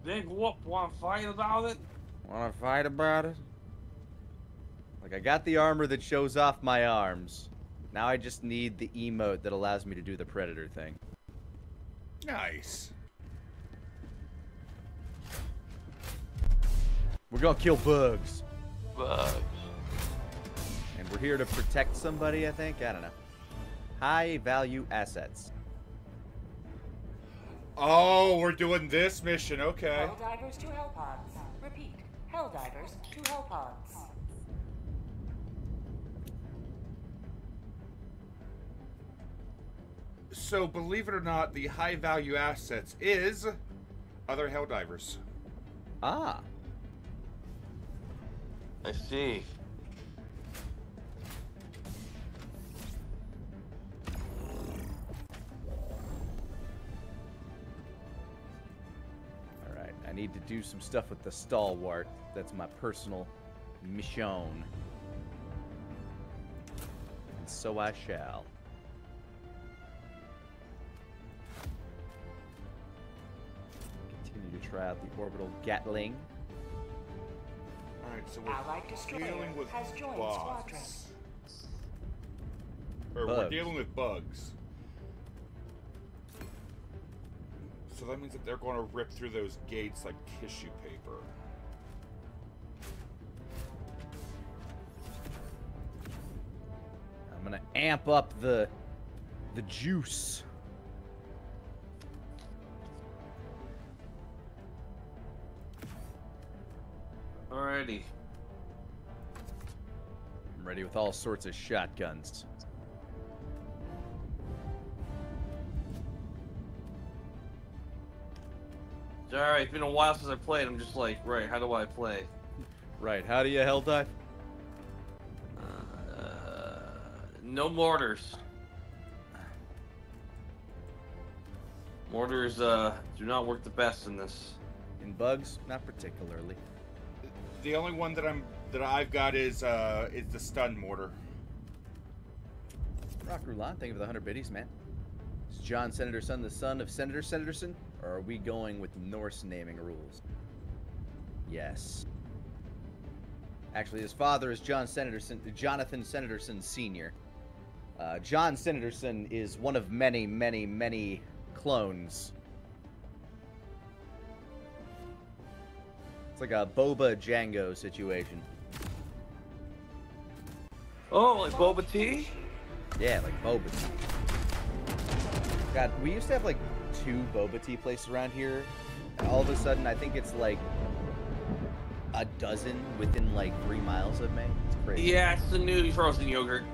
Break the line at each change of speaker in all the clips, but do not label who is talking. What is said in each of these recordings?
Big whoop, wanna fight about it?
Wanna fight about it? Like, I got the armor that shows off my arms. Now I just need the emote that allows me to do the predator thing.
Nice.
We're gonna kill bugs.
Bugs.
And we're here to protect somebody, I think? I don't know. High value assets.
Oh, we're doing this mission, okay.
Helldivers to Hellpods. Repeat, Helldivers to Hellpods.
So, believe it or not, the high value assets is other Helldivers.
Ah.
I see.
Alright, I need to do some stuff with the Stalwart. That's my personal mission. And so I shall. Continue to try out the orbital Gatling.
Alright, so
Allied
we're
destroyer
dealing with
has joined
bots.
squadron.
Or we're
Bugs.
dealing with bugs. So that means that they're going to rip through those gates like tissue paper.
I'm gonna amp up the juice.
Alrighty.
I'm ready with all sorts of shotguns.
Alright, it's been a while since I played. I'm just like, right, how do I play?
Right, how do you hell dive?
No mortars. Mortars, do not work the best in this.
In bugs, not particularly.
The only one that I've got is the stun mortar.
Rock Rulon, thank you for the 100 biddies, man. Is John Senatorson the son of Senator Senatorson? Or are we going with Norse naming rules? Yes. Actually, his father is Jonathan Senatorson Sr. John Senatorson is one of many, many, many clones. It's like a Boba Django situation.
Oh, like Boba Tea?
Yeah, like Boba tea. God, we used to have like 2 Boba tea places around here. And all of a sudden, I think it's like a dozen within like 3 miles of me. It's crazy.
Yeah, it's the new frozen yogurt.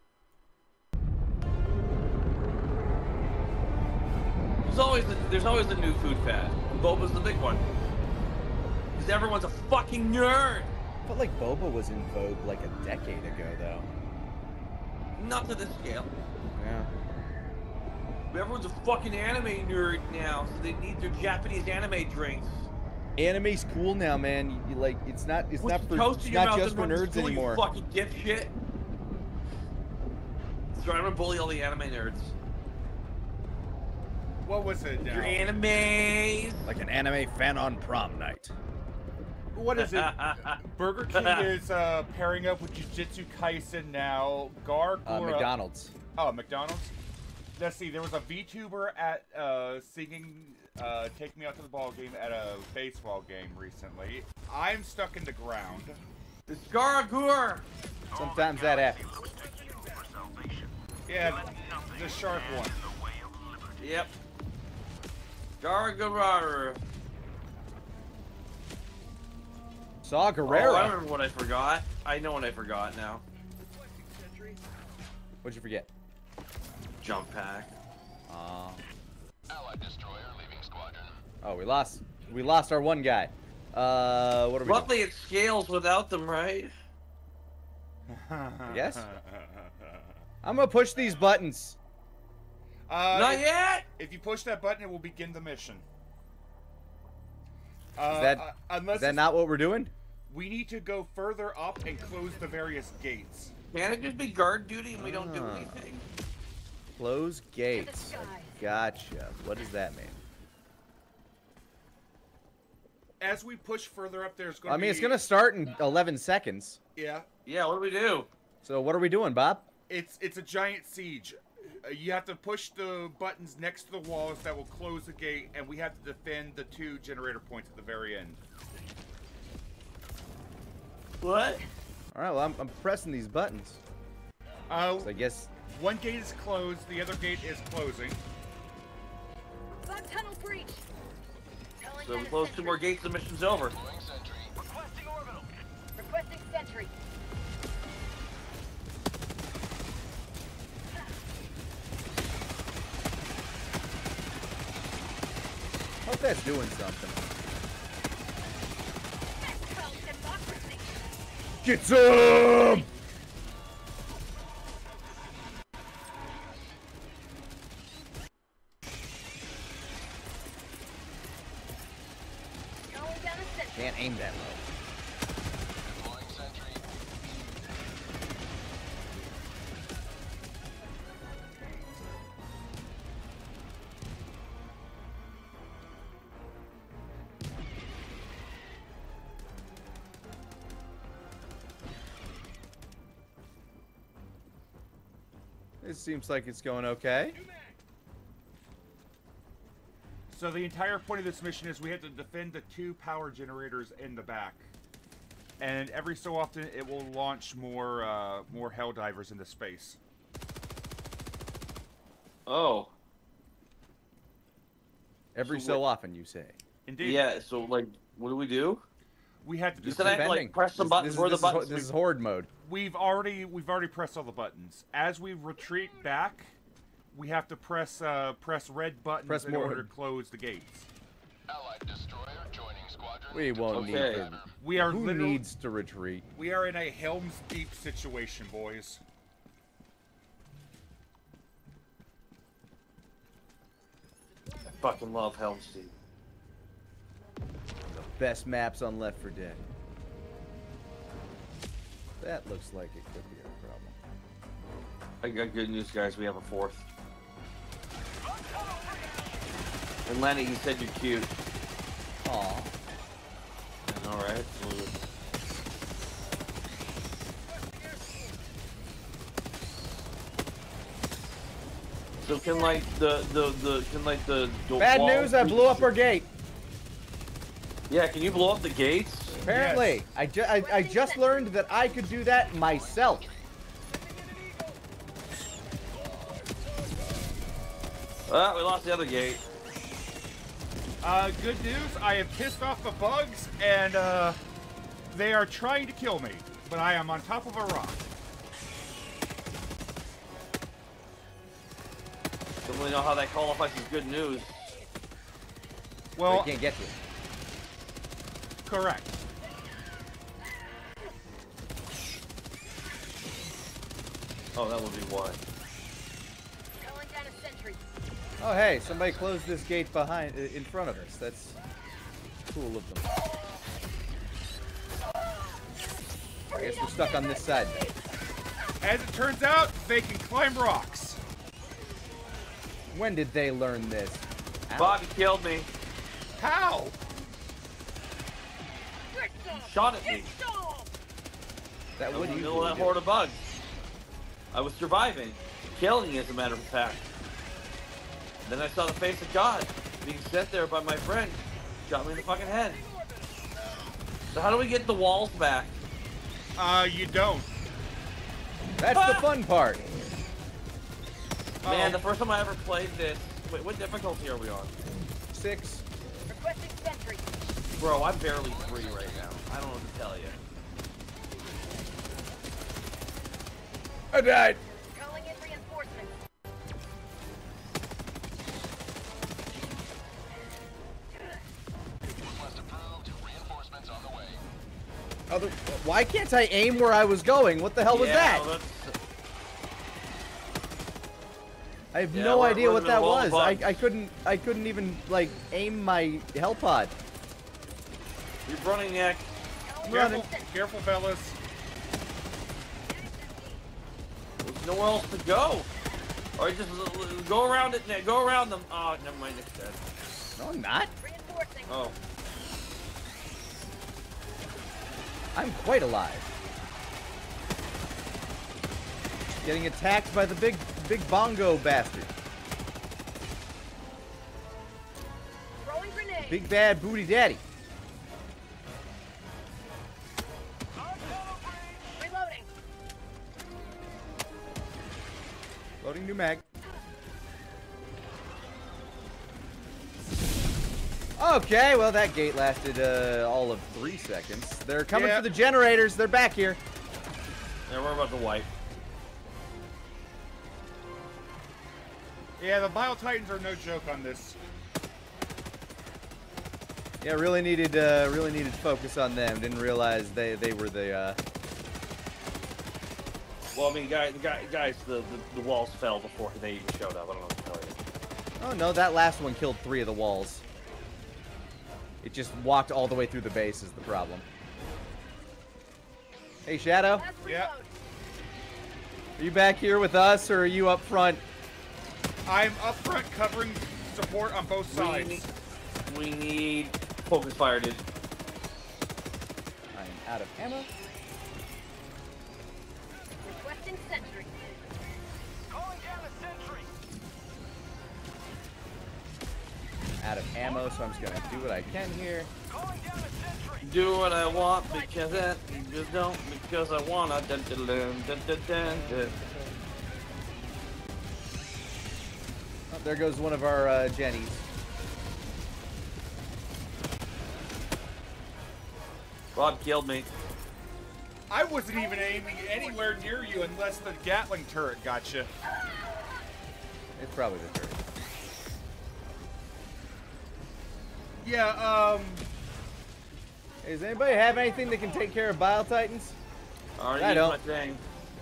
There's always a new food fad. And Boba's the big one. Because everyone's a fucking nerd.
I felt like Boba was in vogue like a decade ago, though.
Not to this scale.
Yeah.
But everyone's a fucking anime nerd now, so they need their Japanese anime drinks.
Anime's cool now, man. You like it's not
With
just for nerds
school,
anymore.
You fucking dipshit. So I'm gonna bully all the anime nerds.
What was it now?
Your animes.
Like an anime fan on prom night.
What is it? Burger King is pairing up with Jujutsu Kaisen now. Gargoyle.
McDonald's.
Oh, McDonald's. Let's see. There was a VTuber at singing "Take Me Out to the Ball Game" at a baseball game recently. I'm stuck in the ground.
It's Garagur.
Sometimes that happens.
Yeah, the shark one.
Yep. Garagur.
Saw
Oh,
Gerrera.
I remember what I forgot. I know what I forgot now.
What'd you forget?
Jump pack.
Allied destroyer leaving squadron.
Oh, we lost our one guy. What are we
Luckily, it scales without them, right?
Yes? I'm gonna push these buttons.
Not yet.
If you push that button, it will begin the mission.
Is that not what we're doing?
We need to go further up and close the various gates.
Can it just be guard duty and we don't do anything?
Close gates. Gotcha. What does that mean?
as we push further up, there's going to
I
be...
mean, it's gonna start in 11 seconds.
Yeah.
Yeah, what do we do?
So what are we doing, Bob?
It's a giant siege. You have to push the buttons next to the walls that will close the gate, and we have to defend the 2 generator points at the very end.
What?
All right, well, I'm pressing these buttons. So I guess.
One gate is closed, the other gate is closing.
Bug tunnel breach. Calling
So we
down a
close 2
sentry.
more gates, the mission's over.
Requesting orbital. Requesting sentry.
Hope that's doing something.
Let's call democracy.
Get some!
Calling down a sentry.
Can't aim that low. It seems like it's going okay.
So the entire point of this mission is we have to defend the 2 power generators in the back. And every so often it will launch more Helldivers into space.
Oh.
Every
So
so
what-
often, you say.
Indeed.
Yeah, so, like, what do we do?
We had to
You
defend.
said I have to, like, press some buttons. Where are the buttons?
This is horde mode.
We've already pressed all the buttons. As we retreat back, we have to press red buttons
Press
in
more.
order to close the gates.
Allied destroyer joining squadron.
We won't need
Okay.
to.
We are
Who
literally
needs to retreat?
we are in a Helm's Deep situation, boys.
I fucking love Helm's Deep.
Best maps on Left 4 Dead. That looks like it could be a problem.
I got good news, guys. We have a 4th. And Lenny, you said you're cute.
Aw.
All right. So can like the
Bad
wall-
news, I blew up our gate.
Yeah, can you blow up the gates?
Apparently, I just learned that I could do that myself.
Ah, we lost the other gate.
Good news, I have pissed off the bugs, and they are trying to kill me, but I am on top of a rock.
Don't really know how that qualifies as good news.
Well,
I can't get you.
correct.
Oh, that would be why.
Calling down a sentry.
Oh, hey, somebody closed this gate in front of us. That's cool of them. I guess we're stuck on this side then.
As it turns out, they can climb rocks.
When did they learn this? Ow.
Bobby killed me.
How?
Shot at me.
That
I was
would
in the
you
middle of that horde of bugs. I was surviving, killing as a matter of fact. Then I saw the face of God being sent there by my friend. Shot me in the fucking head. So how do we get the walls back?
You don't.
That's the fun part.
Man, the first time I ever played this. Wait, what difficulty are we on?
6.
Requesting sentry.
Bro, I'm barely 3 right now. I don't know what to tell you.
I died.
Calling in reinforcements.
Request approved. Reinforcements on the way.
Why can't I aim where I was going? What the hell was that?
well, that's-
I have
Yeah,
no
we're-
idea
we're
what
in the
that
wall
was.
of bugs.
I couldn't even like aim my Hellpod.
You're running neck.
Running.
Careful, fellas.
There's nowhere else to go. Or just go around it. Go around them. Oh, never mind. It's dead.
No, I'm not.
Reinforcing.
Oh.
I'm quite alive. Getting attacked by the big bongo bastard.
Throwing grenade.
Big bad booty daddy.
Reloading.
Loading new mag. Okay, well that gate lasted all of 3 seconds. They're coming
Yeah.
for the generators. They're back here.
Yeah, we're about to wipe.
Yeah, the Bile Titans are no joke on this.
Yeah, really needed focus on them. Didn't realize they were the.
Well, I mean, guys, the walls fell before they even showed up. I don't know what to tell you.
Oh no, that last one killed 3 of the walls. It just walked all the way through the base is the problem. Hey Shadow,
Last
Yeah.
reload.
are you back here with us or are you up front?
I'm up front covering support on both sides.
We need focus fire, dude.
I am out of ammo.
Requesting sentry.
Calling down a sentry.
Out of ammo, so I'm just gonna do what I can here.
Calling down a sentry.
Do what I want because that just don't because I wanna. Dun, dun, dun, dun, dun, dun, dun.
Oh, there goes one of our Jennies.
Rob killed me.
I wasn't even aiming anywhere near you unless the Gatling turret got you.
It's probably the turret.
Yeah,
Hey, does anybody have anything that can take care of Bile Titans?
Already
I
used
don't.
my thing.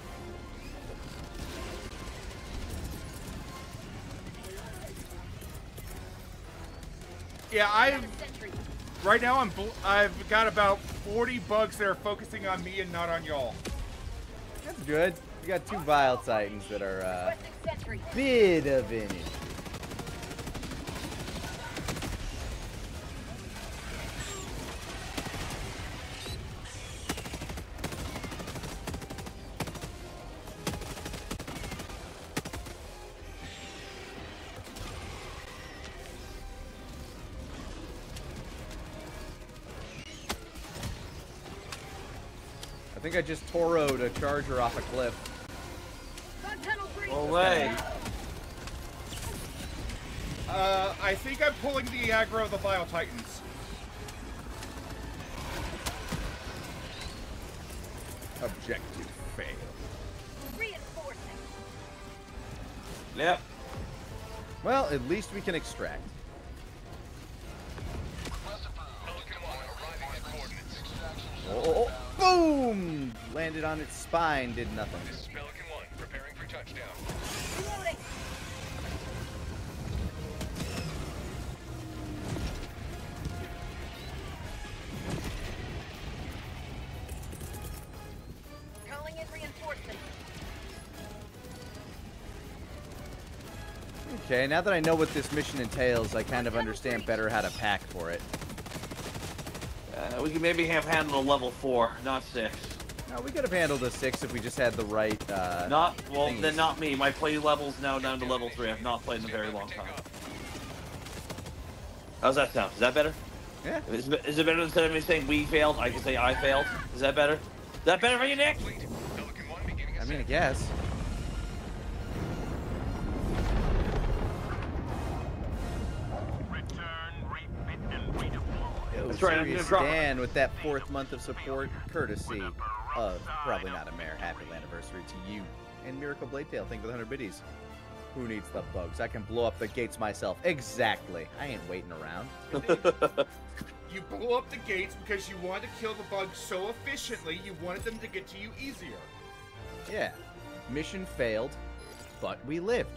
yeah,
Down a sentry.
right now I've got about 40 bugs that are focusing on me and not on y'all.
That's good. We got 2 Bile Titans that are
Requesting sentry.
bit of an issue. I think I just toroed a charger off a cliff.
Bug tunnel breach.
Away.
I think I'm pulling the aggro of the Bile Titans.
Objective fail.
Reinforcing.
Yep.
Well, at least we can extract.
Request approved. Pelican 1 arriving at coordinates. Extraction
Oh, boom! Landed on its spine, did nothing.
This is Pelican 1, preparing for touchdown.
Reloading. Calling in reinforcements.
Okay, now that I know what this mission entails, I kind of understand better how to pack for it.
We can maybe have handled a level 4, not 6.
No, we could have handled a 6 if we just had the right,
Not well,
thingies.
then not me. My play level's now down to level 3. I've not played in a very long time. How's that sound? Is that better?
Yeah.
Is it better instead of me saying we failed? I can say I failed. Is that better? Is that better for you, Nick?
Complete. Pelican 1 beginning
I mean, I
ascent.
guess.
Return, refit, and redeploy.
Yo,
That's right, I'm
Serious
gonna drop-
Dan with that 4th month of support, courtesy of Probably Not a Mare. Happy anniversary to you. And Miracle Blade Tail, thank you for the 100 biddies. Who needs the bugs? I can blow up the gates myself. Exactly. I ain't waiting around.
You blew up the gates because you wanted to kill the bugs so efficiently, you wanted them to get to you easier.
Yeah. Mission failed, but we lived.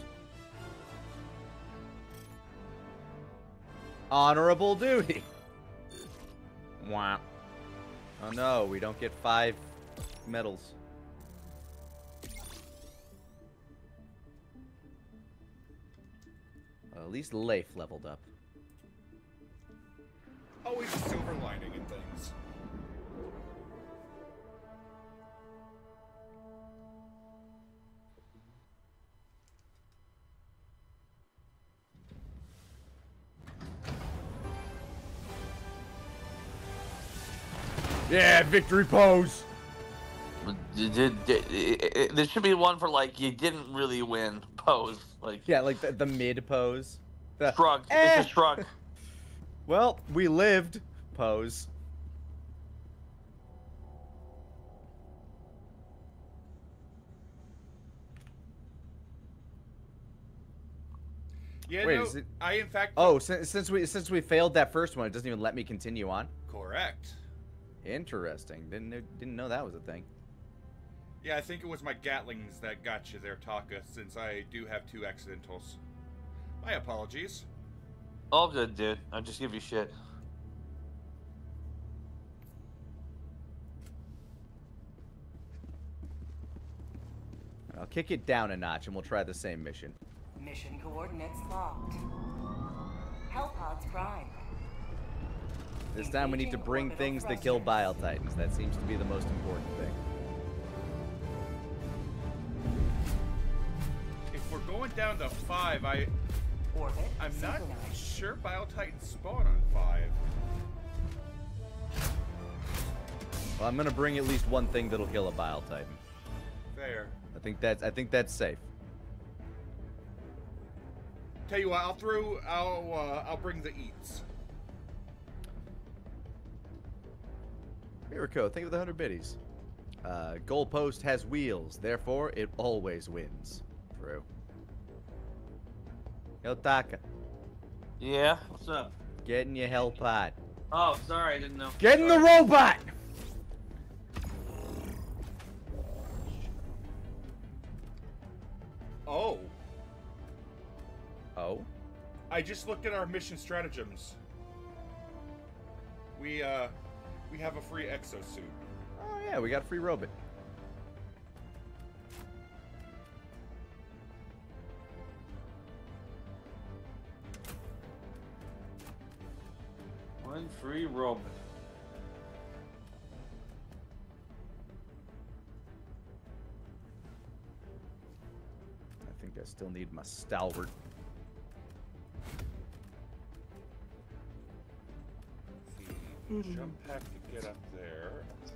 Honorable duty. Wow. Oh no, we don't get 5 medals. Well, at least Leif leveled up.
Always a silver lining in things.
Yeah, victory pose.
There should be one for like you didn't really win pose. Like
Yeah, like the mid pose. The,
shrug.
eh.
It's a shrug.
Well, we lived pose.
Yeah,
Wait,
no,
is it-
I in fact.
Oh, since we failed that first one, it doesn't even let me continue on.
Correct.
Interesting. Didn't know that was a thing.
Yeah, I think it was my Gatlings that got you there, Taka, since I do have 2 accidentals. My apologies.
All good, dude. I'll just give you shit.
I'll kick it down a notch and we'll try the same mission.
Mission coordinates locked. Hellpods primed.
This time we need to
Engaging
bring
orbital
things that kill
thrusters.
Bile Titans. That seems to be the most important thing.
If we're going down to 5, I'm
Orbit
not
synchronized.
sure Bile Titans spawn on 5.
Well, I'm gonna bring at least one thing that'll kill a Bile Titan.
Fair.
I think that's safe.
Tell you what, I'll bring the eats.
Mirko, think of the 100 biddies. Goalpost has wheels, therefore it always wins. True. Yo, Taka,
Yeah. What's up?
get in your hell pod.
Oh, sorry, I didn't know.
Get in the robot!
Oh,
Oh?
I just looked at our mission stratagems. We have a free exosuit.
Oh yeah, we got a free robot.
One free robot.
I think I still need my stalwart.
See, jump pack to get up there.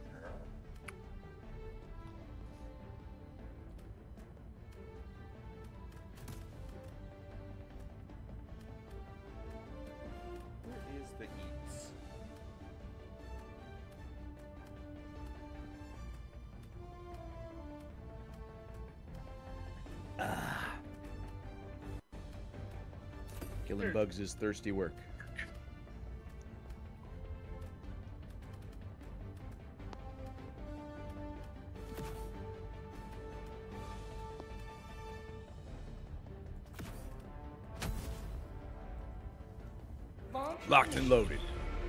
Where is the eats?
Killing
There-
bugs is thirsty work.
Launch
Locked and loaded.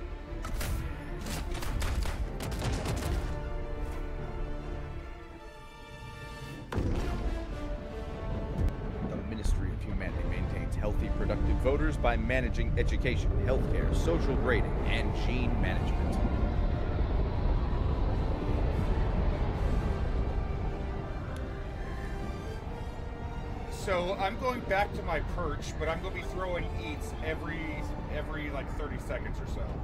The Ministry of Humanity maintains healthy, productive voters by managing education, healthcare, social grading, and gene management.
So I'm going back to my perch, but I'm going to be throwing eats every like 30 seconds or so.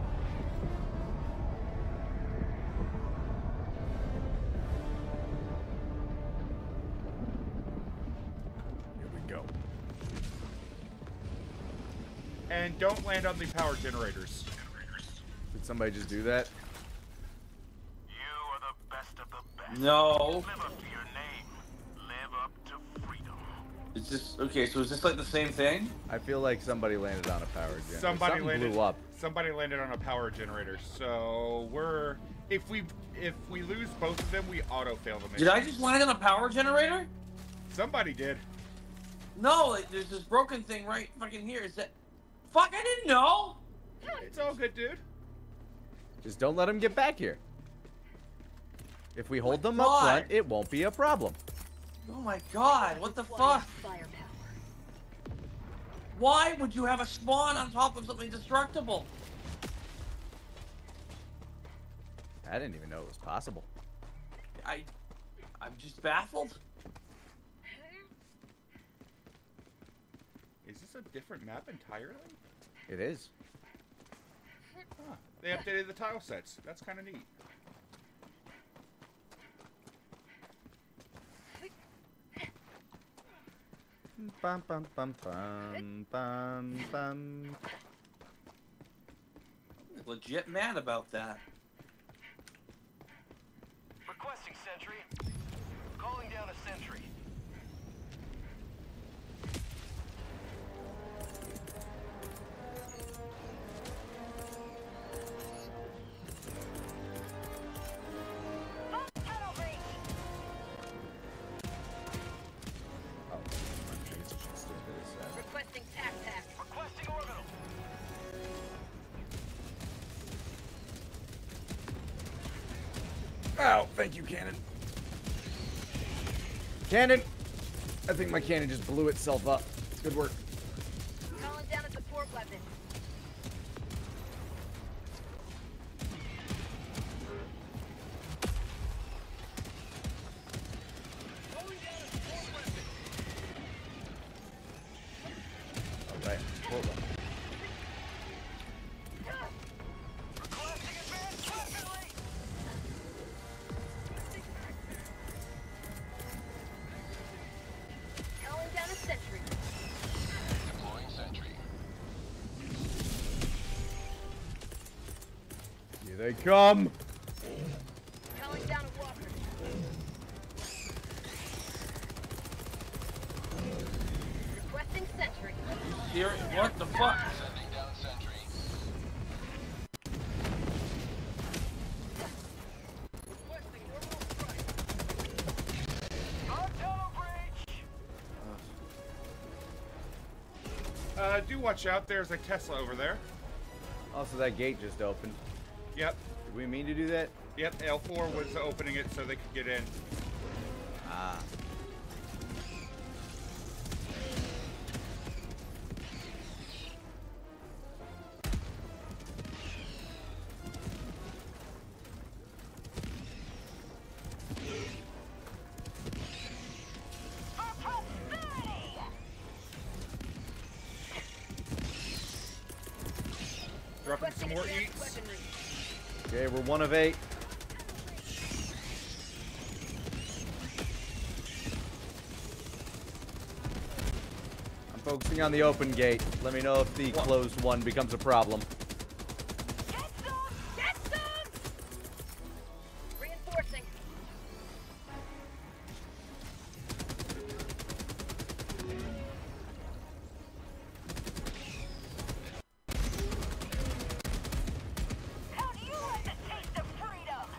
Here we go.
And don't land on the power generators.
Did somebody just do that?
You are the best of the best.
No.
Live up to your name. Live up to freedom.
It's just okay. So is this like the same thing?
I feel like somebody landed on a power gen.
Somebody
Something
landed.
blew up.
Somebody landed on a power generator. So we're if we lose both of them, we auto fail the mission.
Did I just land on a power generator?
Somebody did.
No, like, there's this broken thing right fucking here. Is that? Fuck! I didn't know.
It's all good, dude.
Just don't let them get back here. If we hold them up
God.
front, it won't be a problem.
Oh my god! What the fuck?
Firepower.
Why would you have a spawn on top of something destructible?
I didn't even know it was possible.
I'm just baffled.
Is this a different map entirely?
It is.
Huh. They updated the tile sets. That's kind of neat.
bum, bum, bum, bum, bum, bum.
Legit mad about that.
Requesting sentry. Calling down a sentry.
Tunnel breach.
Oh, I guess I should still do this.
Requesting tac.
Requesting orbital.
Ow, thank you, cannon. Cannon! I think my cannon just blew itself up. Good work.
Calling down a support weapon.
Alright, hold on.
Requesting advanced weaponry.
Calling down a sentry.
Deploying sentry.
Here they come!
Calling down a walker. Requesting sentry.
Here, what the fuck?
Sending down sentry. Requesting orbital strike. On tunnel breach.
Do watch out. There's a Tesla over there.
Also, that gate just opened.
Yep.
Did we mean to do that?
Yep. L4 was opening it so they could get in.
Ah.
Dropping some
Requesting
more
advanced
eats.
weaponry.
Okay, we're 1 of 8. I'm focusing on the open gate. Let me know if the closed one becomes a problem.
Get some! Get some! Reinforcing. How do you like the taste of freedom?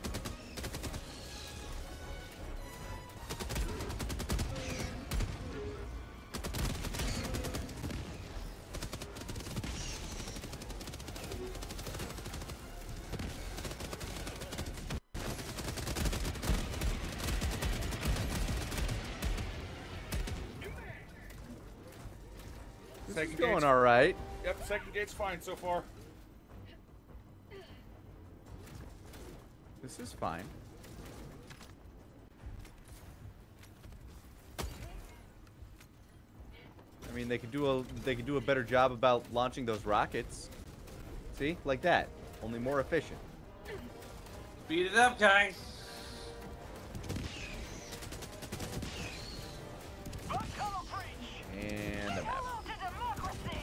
This
Second
is going
gate's-
all right.
Yep. Second gate's fine so far.
This is fine. I mean, they could do a better job about launching those rockets. See, like that, only more efficient.
Speed it up, guys.
On tunnel breach.
And I'm out.
Hello to democracy.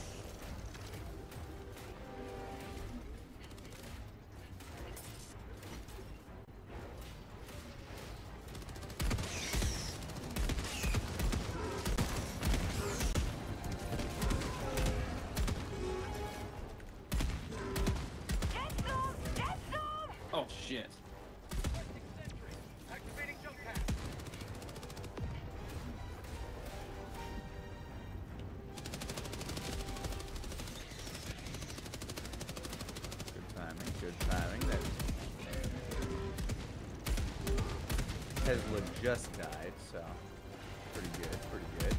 Get some! Get some!
Oh shit.
Activating jump pad.
Good timing. Good timing. That Tesla just died, so pretty good. Pretty good.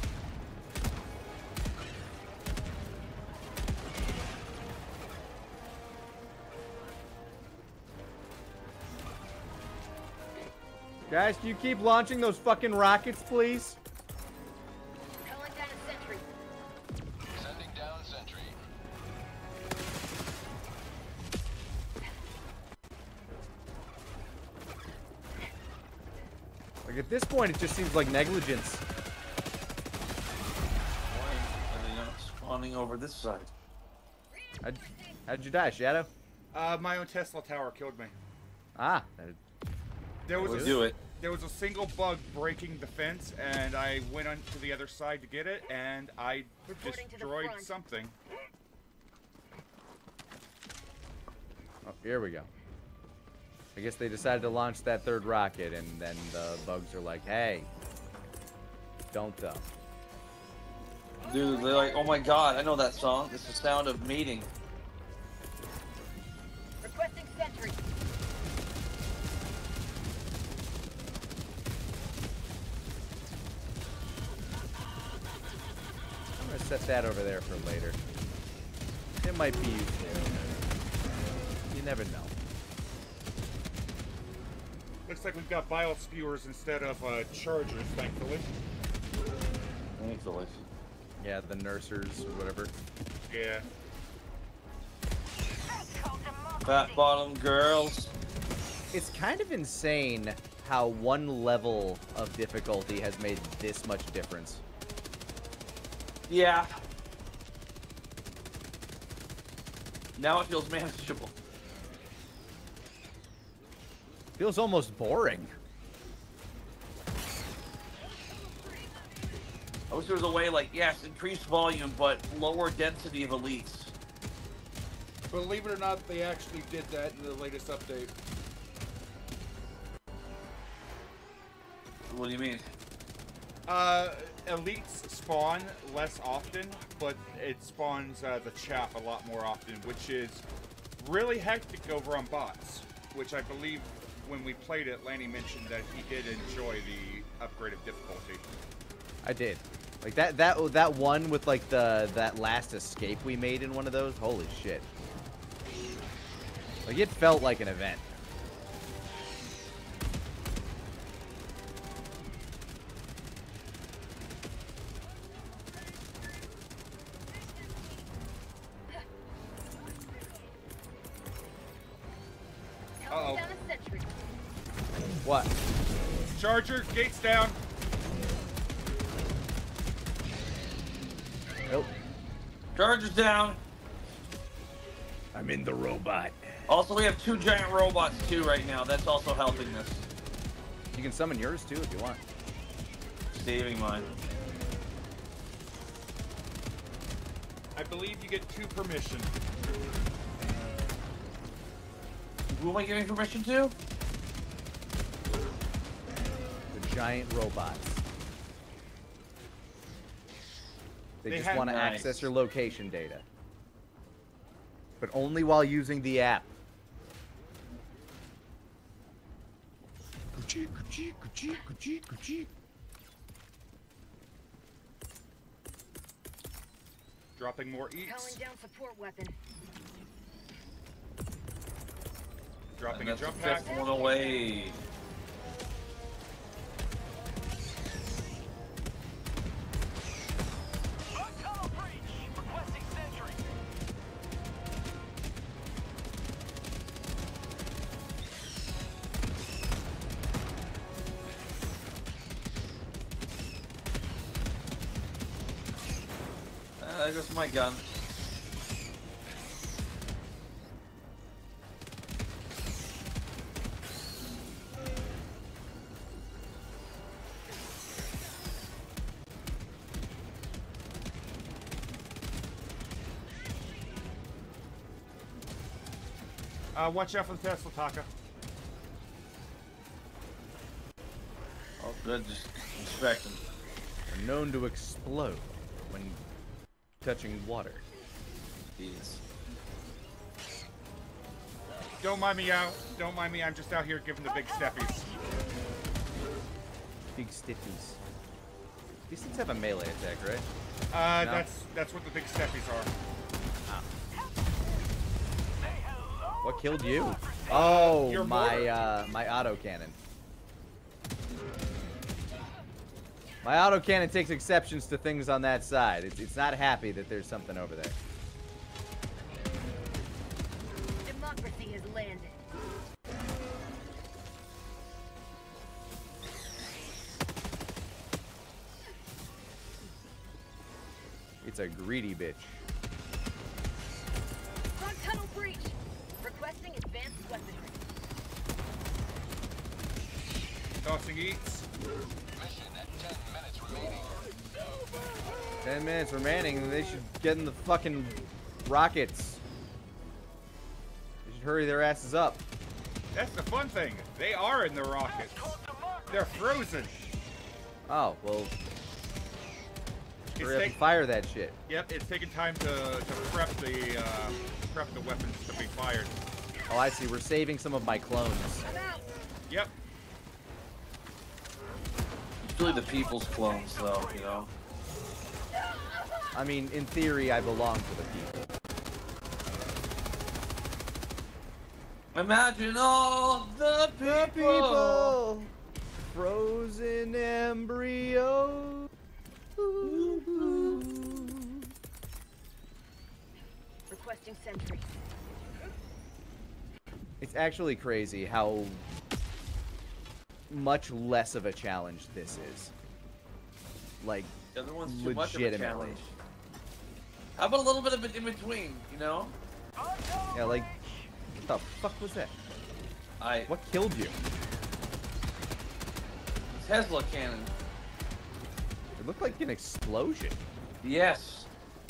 Guys, can you keep launching those fucking rockets, please?
Calling down a sentry.
Sending down sentry.
Like, at this point, it just seems like negligence.
spawning over this side.
How'd you die, Shadow?
My own Tesla tower killed me.
Ah,
There was
We'll
a,
do it.
there was a single bug breaking the fence, and I went on to the other side to get it, and I
Reporting to the
destroyed
front.
something.
oh, here we go. I guess they decided to launch that third rocket, and then the bugs are like, "Hey, don't though."
Dude, they're like, oh my god, I know that song. It's the sound of mating.
Requesting sentry.
I'm gonna set that over there for later. It might be useful. You never know.
Looks like we've got biospewers instead of chargers, thankfully.
Thankfully.
Yeah, the nursers or whatever.
Yeah.
Fat bottom girls.
It's kind of insane how one level of difficulty has made this much difference.
Yeah. Now it feels manageable.
Feels almost boring.
I wish there was a way like, yes, increase volume, but lower density of elites.
Believe it or not, they actually did that in the latest update.
What do you mean?
Elites spawn less often, but it spawns the chaff a lot more often, which is really hectic over on bots, which I believe when we played it, Lanny mentioned that he did enjoy the upgrade of difficulty.
I did. Like that one with like that last escape we made in one of those. Holy shit. Like it felt like an event.
Uh-oh.
Down a sentry.
What?
Charger, gates down.
Nope.
Charger's down.
I'm in the robot.
Also, we have 2 giant robots too right now. That's also helping this.
You can summon yours too if you want.
Saving mine.
I believe you get 2 permission.
Who am I giving permission to?
The giant robots. They
They
just
have-
want to
Nice.
access your location data. But only while using the app.
Dropping more
Calling
eats.
down support weapon.
Dropping
And
a
that's the
jump pack.
5th one away.
Tunnel breach. Requesting sentry.
There goes my gun.
Watch out for the Tesla, Taka.
Oh, good. Just inspect them.
Are known to explode when touching water.
Jeez.
Don't mind me out. Don't mind me. I'm just out here giving the big steppies.
Big stiffies. These things have a melee attack, right? No.
That's what the big steppies are.
What killed you? Oh,
Your
my my autocannon. My autocannon takes exceptions to things on that side. It's not happy that there's something over there.
Democracy has landed.
it's a greedy bitch.
Front tunnel breach. Requesting advanced weaponry.
Tossing eats.
Mission at 10 minutes remaining.
10 minutes remaining, and they should get in the fucking rockets. They should hurry their asses up.
That's the fun thing. They are in the rockets. They're frozen.
Oh, well,
It's
hurry up and
take-
fire that shit.
Yep, it's taking time to prep the weapons to be fired.
Oh, I see. We're saving some of my clones.
Yep.
It's really the people's clones, though, you know?
I mean, in theory, I belong to the people.
Imagine all the people.
Frozen embryo.
Requesting sentry.
It's actually crazy how much less of a challenge this is. Like,
The other one's too much of a
legitimately.
challenge. How about a little bit of it in between, you know?
Yeah, like, what the fuck was that? What killed you?
Tesla cannon.
It looked like an explosion.
Yes.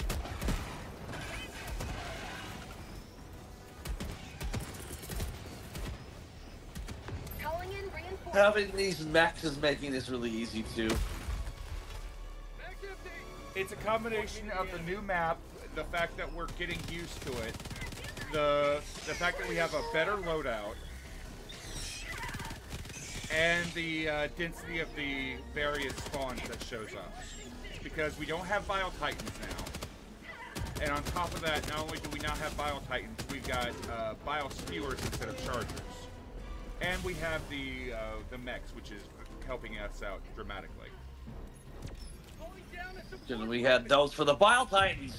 Calling in reinforcements.
Having these mechs is making this really easy too.
It's a combination of the new map, the fact that we're getting used to it, the fact that we have a better loadout, and the density of the various spawns that shows up. Because we don't have Bile Titans now. And on top of that, not only do we not have Bile Titans, we've got Bile Spewers instead of Chargers. And we have the mechs, which is helping us out dramatically.
And we had those for the Bile Titans.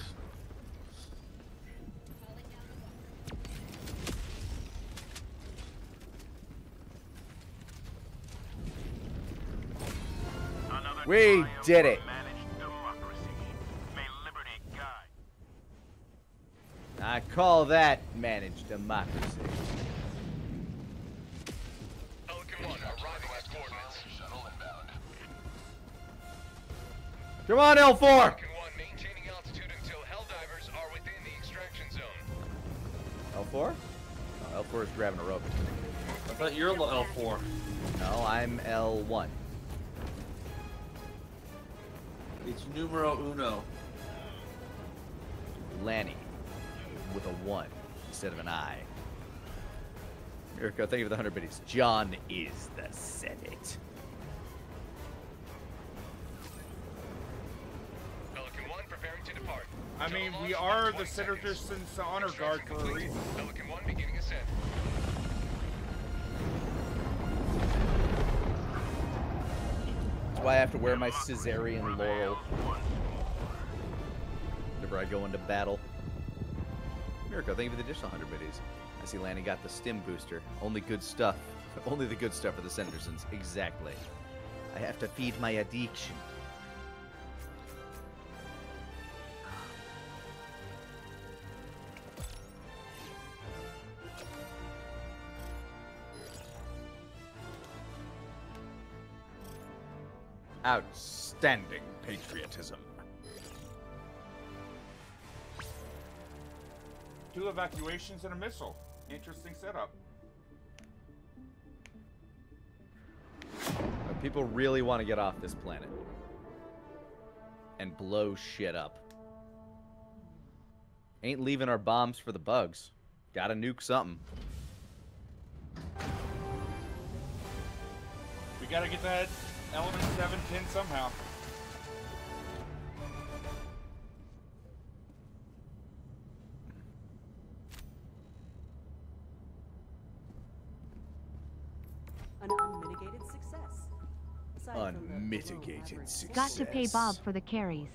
We did it. I call that managed democracy.
Pelican 1 arriving at coordinates. Shuttle inbound.
Come on, L4!
Pelican 1 maintaining altitude until Helldivers are within the extraction zone.
L4? Oh, L4 is grabbing a rope.
I thought you're L4.
No, I'm L1.
It's numero uno.
Lanny. With a 1 instead of an I. Mirko, thank you for the 100 biddies. John is the Senate.
Pelican 1 preparing to depart.
I mean, we are the Citizen's Honor Guard for a reason.
Pelican 1 beginning ascent.
That's why I have to wear my Caesarean laurel whenever I go into battle. Mirko, thank you for the additional 100 biddies. I see Lanny got the stim booster. Only good stuff. Only the good stuff for the Sandersons. Exactly. I have to feed my addiction. Outstanding patriotism.
2 evacuations and a missile. Interesting setup.
People really want to get off this planet and blow shit up. Ain't leaving our bombs for the bugs. Gotta nuke something.
We gotta get that Element 710 somehow.
An unmitigated success. Aside from the
Unmitigated
average.
success.
Got to pay Bob for the carries.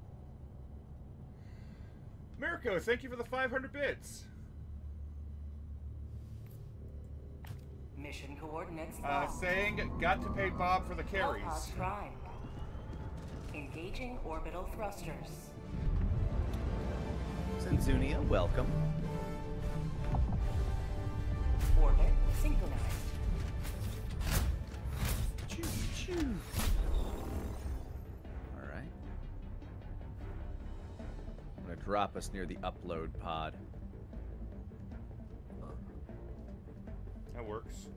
Mirko, thank you for the 500 bits.
Mission coordinates locked.
Saying, got to pay Bob for the carries.
Hellpox Prime. Engaging orbital thrusters.
Zenzunia, welcome.
Orbit synchronized.
Alright. I'm gonna drop us near the upload pod.
That works.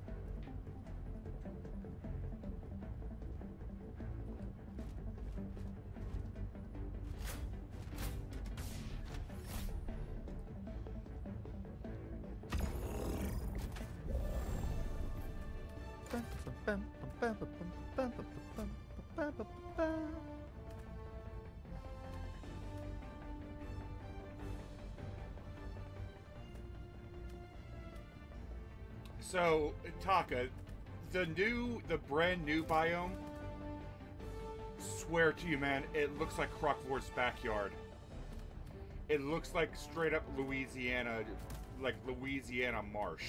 So, Taka, the brand new biome, swear to you, man, it looks like Croc-Vor's backyard. It looks like straight up Louisiana, like Louisiana marsh.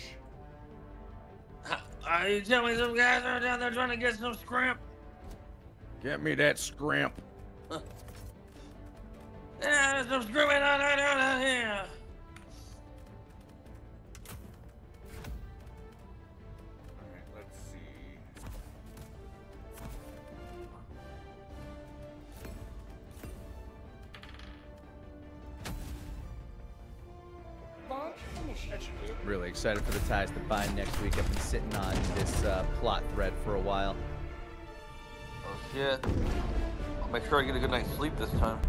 You tell me some guys are down there trying to get some scrimp?
Get me that scrimp.
Yeah, there's some scrimming on here.
Alright, let's see.
Launch initiated.
Really excited for the ties to bind next week. I've been sitting on this plot thread for a while.
Oh shit. I'll make sure I get a good night's sleep this time.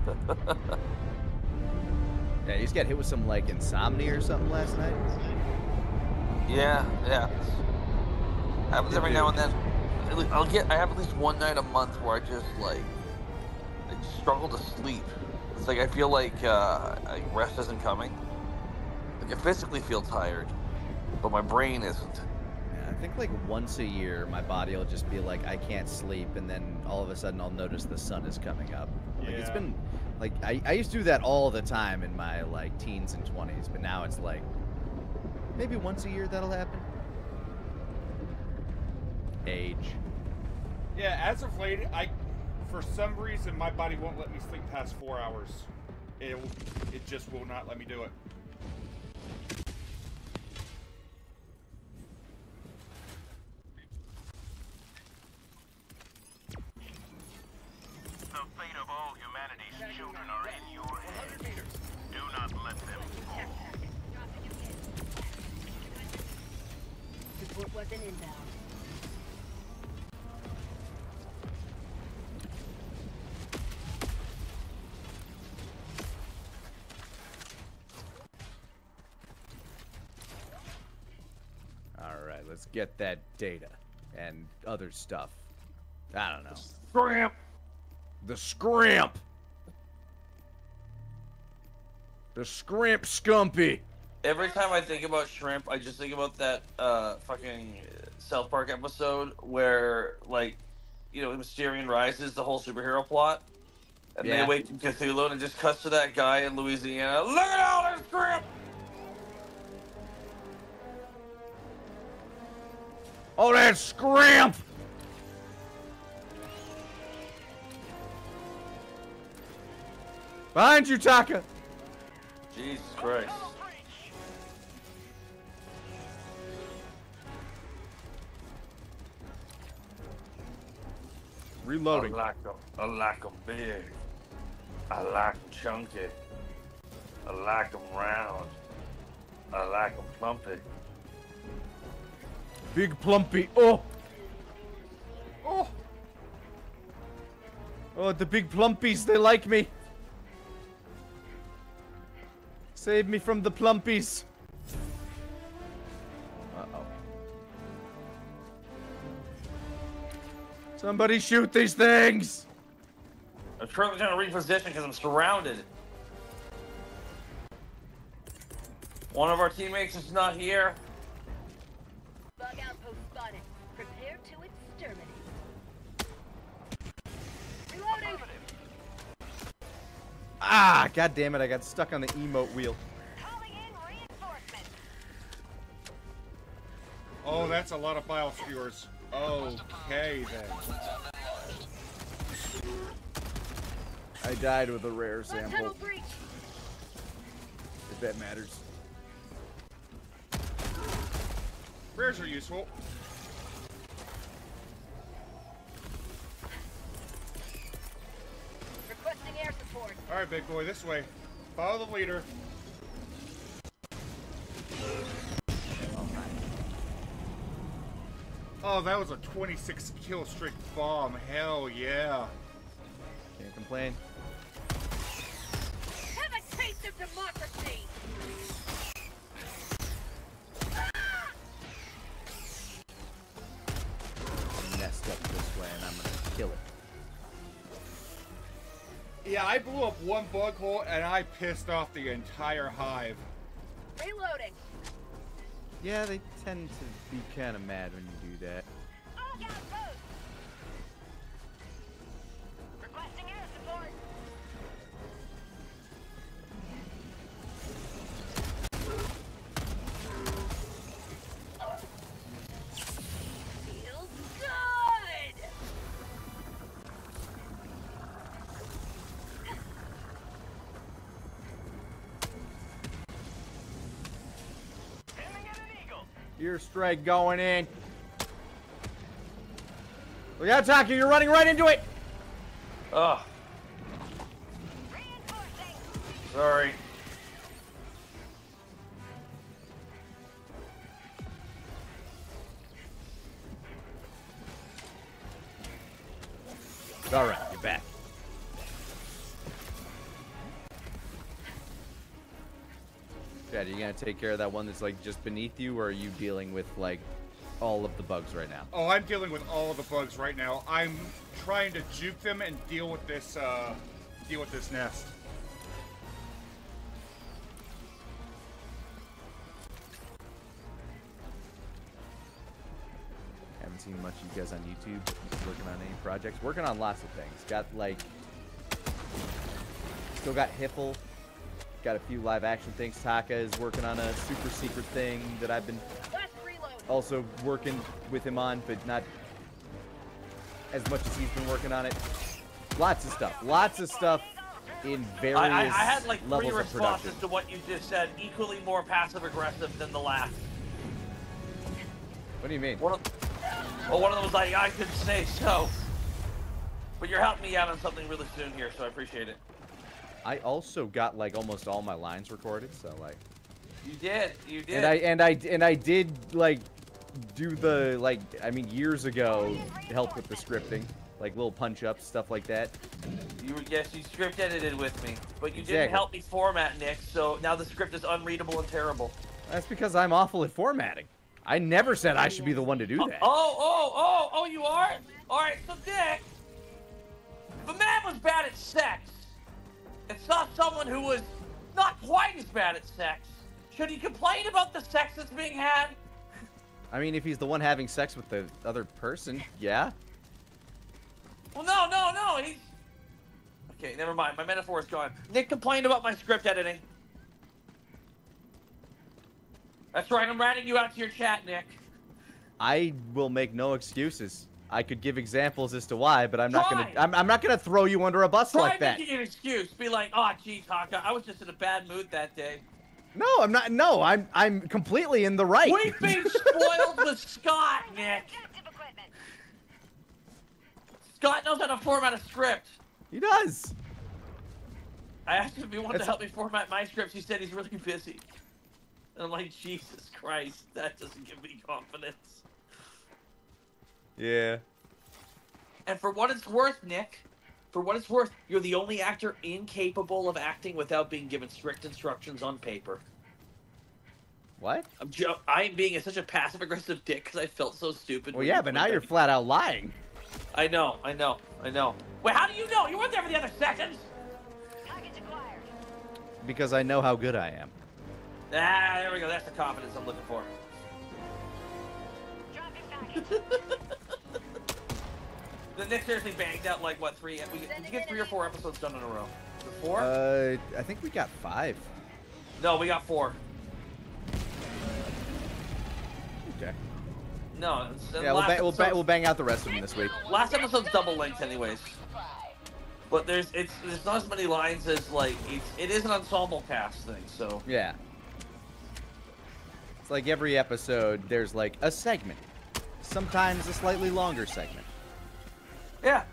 Yeah, you just got hit with some like insomnia or something last night.
Yeah. Happens every now and then. I have at least one night a month where I just struggle to sleep. It's like I feel like rest isn't coming. Like I physically feel tired, but my brain isn't.
Yeah, I think like once a year my body will just be like, I can't sleep, and then all of a sudden I'll notice the sun is coming up. Like it's been like I used to do that all the time in my like teens and 20s, but now it's like maybe once a year that'll happen. Age.
Yeah, as of late, for some reason my body won't let me sleep past 4 hours. It just will not let me do it.
The fate of all humanity's children are in your hands. Do not let them fall.
Support weapon inbound.
Alright, let's get that data and other stuff. I don't know.
Scrimp!
The scrimp! The scrimp scumpy!
Every time I think about shrimp, I just think about that fucking South Park episode where, like, you know, Mysterion Rises, the whole superhero plot, and they awaken Cthulhu, and it just cuts to that guy in Louisiana. Look at all this shrimp!
Oh, that scrimp! Behind you, Taka!
Jesus Christ.
Reloading.
I like them big. I like them chunky. I like them round. I like them plumpy.
Big plumpy. Oh! Oh! Oh, the big plumpies, they like me. Save me from the plumpies. Uh-oh. Somebody shoot these things!
I'm currently trying to reposition because I'm surrounded. One of our teammates is not here.
Bug outpost spotted. Prepare to exterminate. Reloading.
Ah, god damn it, I got stuck on the emote wheel.
Calling in reinforcements.
Oh, that's a lot of bile skewers. Okay, then.
I died with a rare
Tunnel
sample.
breach.
that matters.
Rares are useful.
Requesting air support.
Alright, big boy, this way. Follow the leader. Oh, that was a 26 kill streak bomb. Hell yeah.
Can't complain.
Have a taste of democracy.
Messed up this way, and I'm gonna kill it.
Yeah, I blew up one bug hole and I pissed off the entire hive.
Reloading.
Yeah, they tend to be kind of mad when you do that.
All gas post. Requesting air support. Feels good.
Aiming at an eagle.
Ear strike going in. Look out, Taki, you're running right into it!
Ugh.
Reinforcing.
Sorry.
Alright, you're back. Chad, are you gonna take care of that one that's like just beneath you, or are you dealing with like all of the bugs right now?
Oh, I'm dealing with all of the bugs right now. I'm trying to juke them and deal with this nest.
Haven't seen much of you guys on YouTube working on any projects. Working on lots of things. Got like, still got Hiffle. Got a few live action things. Taka is working on a super secret thing that I've been
Last reload.
also working with him on, but not as much as he's been working on it. Lots of stuff. Lots of stuff in various
I had like 3
levels of
responses
production.
to what you just said, equally more passive aggressive than the last.
What do you mean?
One of them was like, I couldn't say so. But you're helping me out on something really soon here, so I appreciate it.
I also got like almost all my lines recorded, so like.
You did.
And I did like do the years ago help with the scripting, like little punch ups, stuff like that.
You script edited with me, but you
Exactly.
didn't help me format, Nick. So now the script is unreadable and terrible.
That's because I'm awful at formatting. I never said I should be the one to do that.
Oh, you are? All right, so Nick, if a man was bad at sex and saw someone who was not quite as bad at sex, should he complain about the sex that's being had?
I mean, if he's the one having sex with the other person, yeah.
Well, no, he's... Okay, never mind. My metaphor is gone. Nick complained about my script editing. That's right, I'm ratting you out to your chat, Nick.
I will make no excuses. I could give examples as to why, but I'm not
Try.
gonna. I'm not gonna throw you under a bus
Try
like that.
making an excuse. Be like, oh, geez, Haka, I was just in a bad mood that day.
No, I'm not. No, I'm completely in the right.
We've been spoiled with Scott, Nick.
Objective equipment.
Scott knows how to format a script.
He does.
I asked him if he wanted to
It's-
help me format my scripts. He said he's really busy. And I'm like, Jesus Christ, that doesn't give me confidence.
Yeah.
And for what it's worth, Nick, for what it's worth, you're the only actor incapable of acting without being given strict instructions on paper.
What?
I'm being such a passive-aggressive dick because I felt so stupid.
Well,
when
yeah,
you
but
put
now
that-
you're flat out lying.
I know. Wait, how do you know? You weren't there for the other seconds.
Package acquired.
Because I know how good I am.
Ah, there we go. That's the confidence I'm looking for.
Dropping package.
The Nick seriously banged out like what 3? Did you get 3 or 4 episodes done in a row? 4?
I think we got 5.
No, we got 4.
Okay.
No,
Yeah, we'll bang out the rest of them this week.
last episode's double length, anyways. But there's not as many lines as like it is an ensemble cast thing. So
Yeah. It's like every episode, there's like a segment. Sometimes a slightly longer segment.
yeah.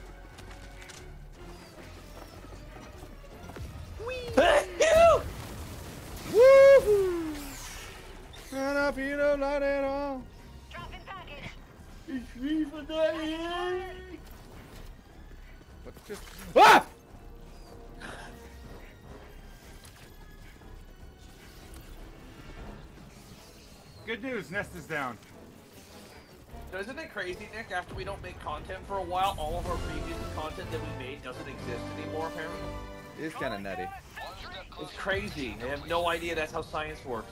Woohoo! Not up, you know, not at all.
Dropping package.
It's me for that.
What's just... Ah!
Good news, Nest is down.
So isn't it crazy, Nick? After we don't make content for a while, all of our previous content that we made doesn't exist anymore. Apparently,
It's kind of nutty.
it's crazy. They have no idea that's how science works.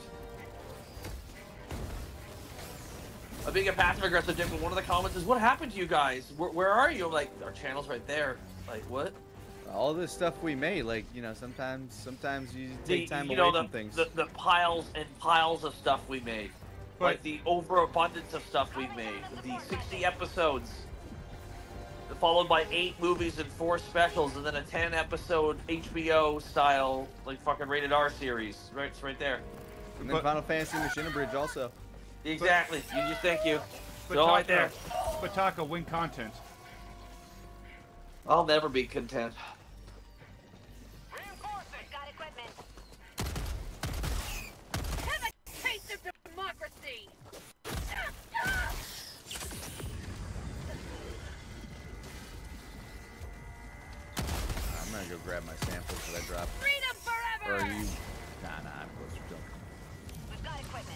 Being a passive aggressive dick, one of the comments is, "What happened to you guys? Where are you?" I'm like, our channel's right there. Like, what?
All this stuff we made, like, you know, sometimes you take time away from things.
The piles and piles of stuff we made.
But-
Like the overabundance of stuff we made. The 60 episodes, followed by 8 movies and 4 specials, and then a 10-episode HBO style, like fucking rated R series. Right, it's right there.
And then
But-
Final Fantasy Machine Bridge also.
Exactly. Thank you. It's all right there.
Bataka, win content.
I'll never be content.
Reinforcing. Got equipment. Have a taste of democracy.
I'm gonna go grab my samples that I dropped.
Freedom
Or
forever.
are you? Nah, I'm closer to them.
We've got equipment.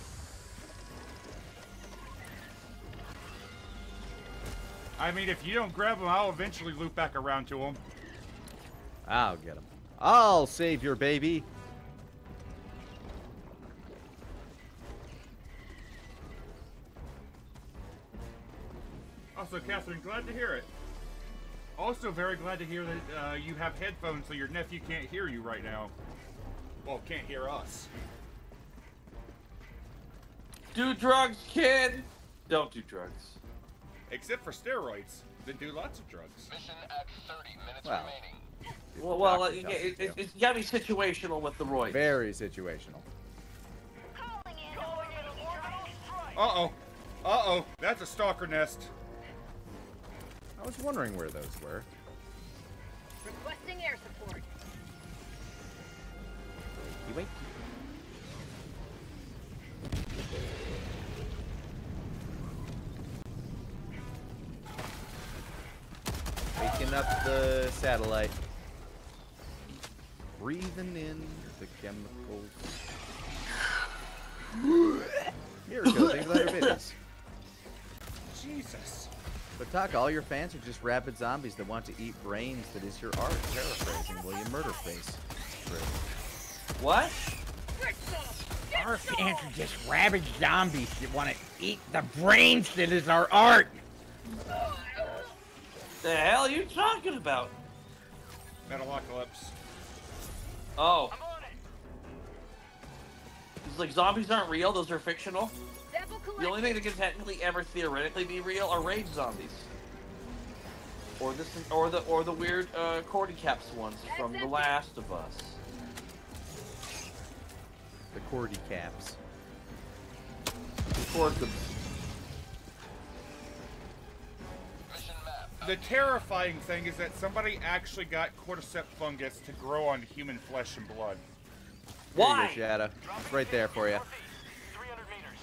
I mean, if you don't grab them, I'll eventually loop back around to them.
I'll get them. I'll save your baby.
Also, Catherine, glad to hear it. Also, very glad to hear that you have headphones so your nephew can't hear you right now. Well, can't hear us.
Do drugs, kid. Don't do drugs.
Except for steroids. Then do lots of drugs.
Mission at 30 minutes
Wow.
remaining.
Well,
Doctor
you
tells you to.
it's gotta be situational with the roids.
Very situational.
Calling in orbital strike.
Uh-oh. Uh-oh. That's a stalker nest.
I was wondering where those were.
Requesting air support.
You wait. Waking up the satellite. Breathing in the chemicals. Mirko, thanks for 100 bits.
Jesus.
But Taka, all your fans are just rabid zombies that want to eat brains. That is your art. Paraphrasing William Murderface.
What?
Our fans are just rabid zombies that want to eat the brains that is our art.
The hell are you talking about?
Metalocalypse.
Oh. It's like zombies aren't real; those are fictional.
Sample
The only thing that can technically ever theoretically be real are rage zombies, or the weird cordyceps ones from The Last of Us.
The cordy caps.
Record them.
Mission map.
The terrifying thing is that somebody actually got cordyceps fungus to grow on human flesh and blood.
There
Why?
you go, Shadow. It's right there for you.
300 meters.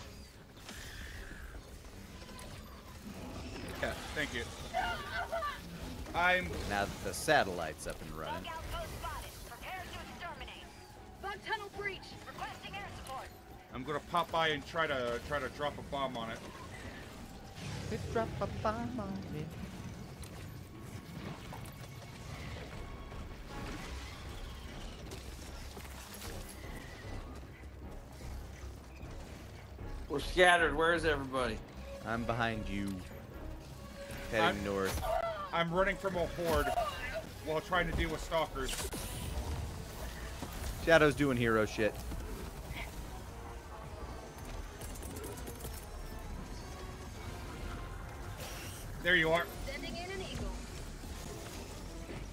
Yeah, thank you. I'm...
Now that the satellite's up and running.
Bug outpost spotted. Prepare to exterminate. Bug tunnel breach. Requesting air support.
I'm gonna pop by and try to drop a bomb on it.
Drop a bomb on me.
We're scattered. Where is everybody?
I'm behind you. Heading north.
I'm running from a horde while trying to deal with stalkers.
Shadow's doing hero shit.
There you are.
Sending in an eagle.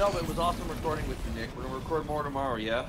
No, but it was awesome recording with you, Nick. We're gonna record more tomorrow, yeah?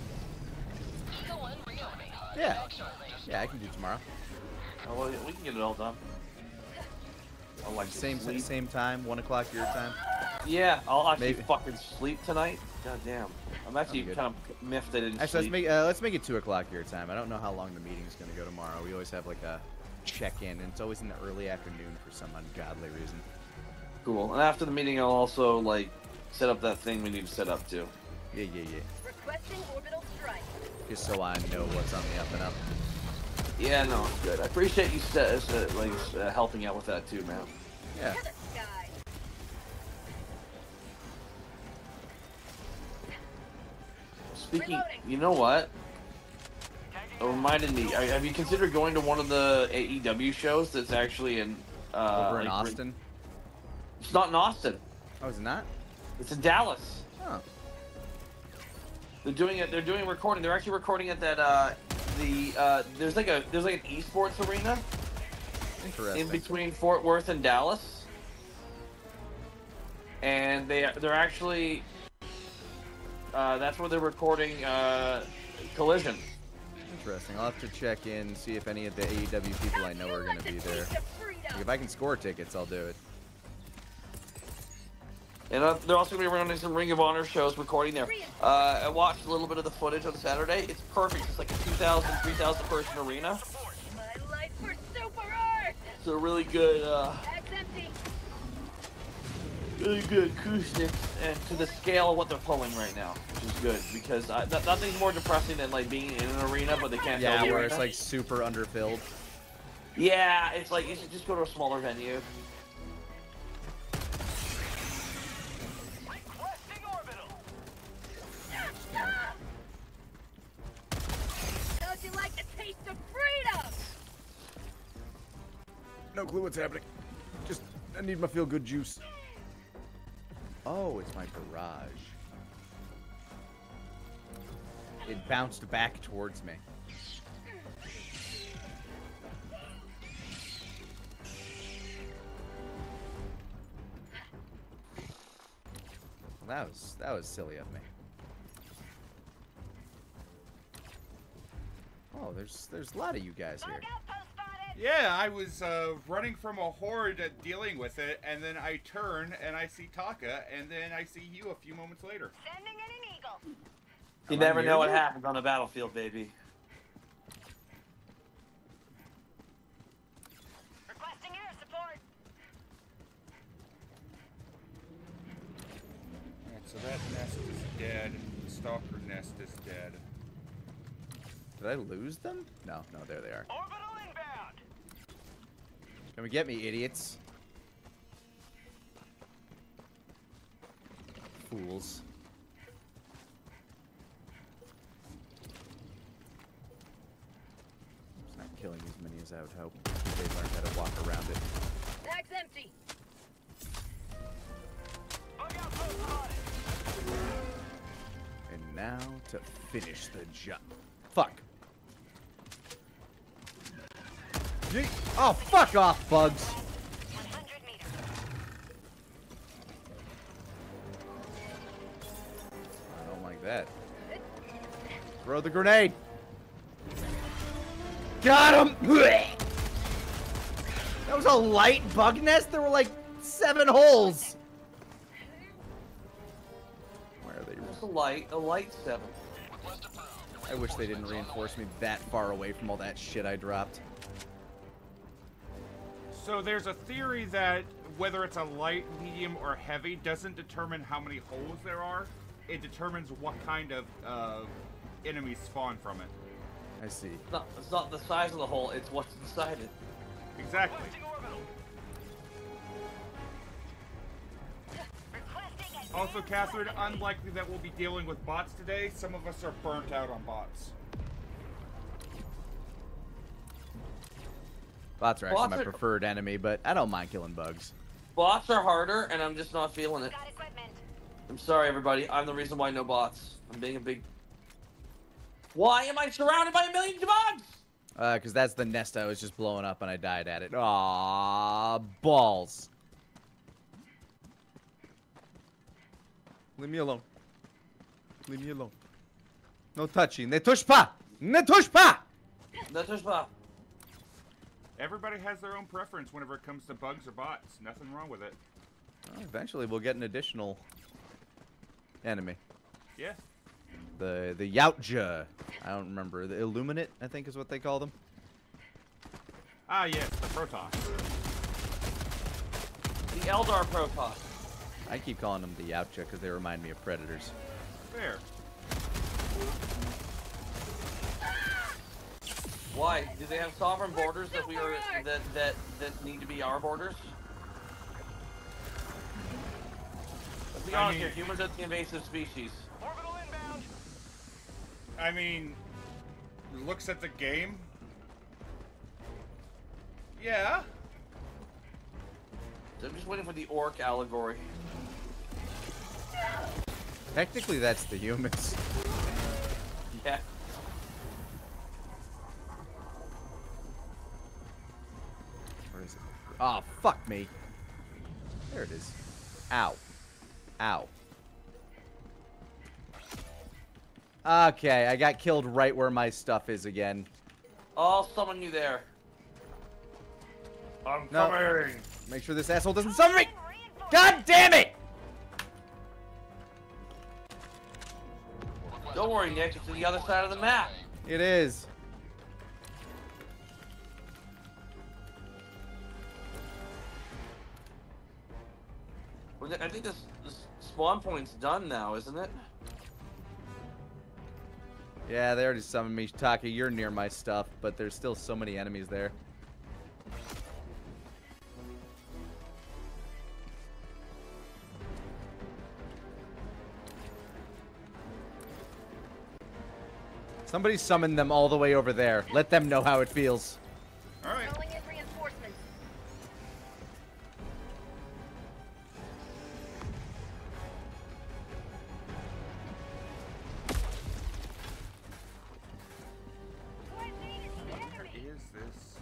Yeah. Yeah, I can do tomorrow.
Oh, well, we can get it all done. I'll like
Same
sleep.
same time, 1 o'clock your time.
Yeah, I'll actually
Maybe.
fucking sleep tonight. God damn. I'm actually
good.
kind of miffed I didn't
Actually,
sleep.
let's make it 2 o'clock your time. I don't know how long the meeting's gonna go tomorrow. We always have like a check-in, and it's always in the early afternoon for some ungodly reason.
Cool. And after the meeting, I'll also, like, set up that thing we need to set up, too.
Yeah.
Requesting orbital strike.
Just so I know what's on the up and up.
Yeah, no, it's good. I appreciate you helping out with that, too, man.
Yeah.
To the sky.
Speaking,
Reloading.
you know what? It reminded me. Have you considered going to one of the AEW shows that's actually in
Over in
like,
Austin?
It's not in Austin.
Oh, is it not?
It's in Dallas.
Oh.
They're doing it. They're doing recording. They're actually recording at that there's like an esports arena
Interesting.
in between Fort Worth and Dallas, and they're actually that's where they're recording Collision.
Interesting. I'll have to check in, see if any of the AEW people I know are going to be there. Like, if I can score tickets, I'll do it.
And they're also going to be running some Ring of Honor shows recording there. I watched a little bit of the footage on Saturday. It's perfect. It's like a 2,000, 3,000 person arena.
My life for super art.
It's a really good,
Bag's empty.
really good acoustics and to the scale of what they're pulling right now, which is good because nothing's more depressing than like being in an arena but they can't
Yeah,
fill the
where
arena.
it's like super underfilled.
Yeah, it's like you should just go to a smaller venue.
Requesting orbital.
Don't you like the taste of freedom?
No clue what's happening. Just, I need my feel-good juice. Oh, it's my garage. It bounced back towards me. That was silly of me. Oh, there's a lot of you guys here.
Yeah, I was running from a horde dealing with it, and then I turn and I see Taka, and then I see you a few moments later.
Sending in an eagle.
You
Am I
never
near
know what
you?
happens on a battlefield, baby.
Requesting air support.
Alright, so that nest is dead. The stalker nest is dead.
Did I lose them? No, there they are.
Orbital inbound.
Come and get me, idiots. Fools. It's not killing as many as I would hope. They learned how to walk around it.
Bag's empty.
Bug outpost spotted.
And now to finish the job. Fuck. Yeet. Oh, fuck off, bugs.
100 meters.
I don't like that. Throw the grenade. Got him. That was a light bug nest. There were like 7 holes. Where are they?
It's a light 7.
I wish they didn't reinforce me that far away from all that shit I dropped.
So there's a theory that whether it's a light, medium, or heavy doesn't determine how many holes there are. It determines what kind of enemies spawn from it.
I see.
It's not the size of the hole, it's what's inside it.
Exactly.
Requesting orbital.
Requesting an
Also, Catherine, unlikely that we'll be dealing with bots today. Some of us are burnt out on bots.
Bots are actually
Bots
my
are-
preferred enemy, but I don't mind killing bugs.
Bots are harder, and I'm just not feeling it.
got equipment.
I'm sorry, everybody. I'm the reason why no bots. I'm being a big... Why am I surrounded by a million bugs?
Because that's the nest I was just blowing up and I died at it. Aww, balls. Leave me alone. Leave me alone. No touching. Ne touche pas! Ne touche pas!
Ne touche pas.
Everybody has their own preference whenever it comes to bugs or bots. Nothing wrong with it.
Well, eventually, we'll get an additional enemy.
Yeah.
The Yautja. I don't remember. The Illuminate, I think is what they call them.
Ah, yes, the Protoss.
The Eldar Protoss.
I keep calling them the Yautja because they remind me of predators.
Fair.
Why? Do they have sovereign borders that we are that need to be our borders? Let's be honest here. Humans are the invasive species.
Orbital inbound.
I mean, looks at the game. Yeah.
So I'm just waiting for the orc allegory.
Technically, that's the humans.
Yeah.
Where is it? Oh, fuck me. There it is. Ow. Ow. Okay, I got killed right where my stuff is again.
I'll summon you there. I'm
No.
coming.
Make sure this asshole doesn't summon me! God damn it!
Don't worry, Nick. It's to the other side of the map.
It is.
I think this spawn point's done now, isn't it?
Yeah, they already summoned me. Taka, you're near my stuff, but there's still so many enemies there. Somebody summon them all the way over there. Let them know how it feels.
All right.
Calling in reinforcements.
Where is this?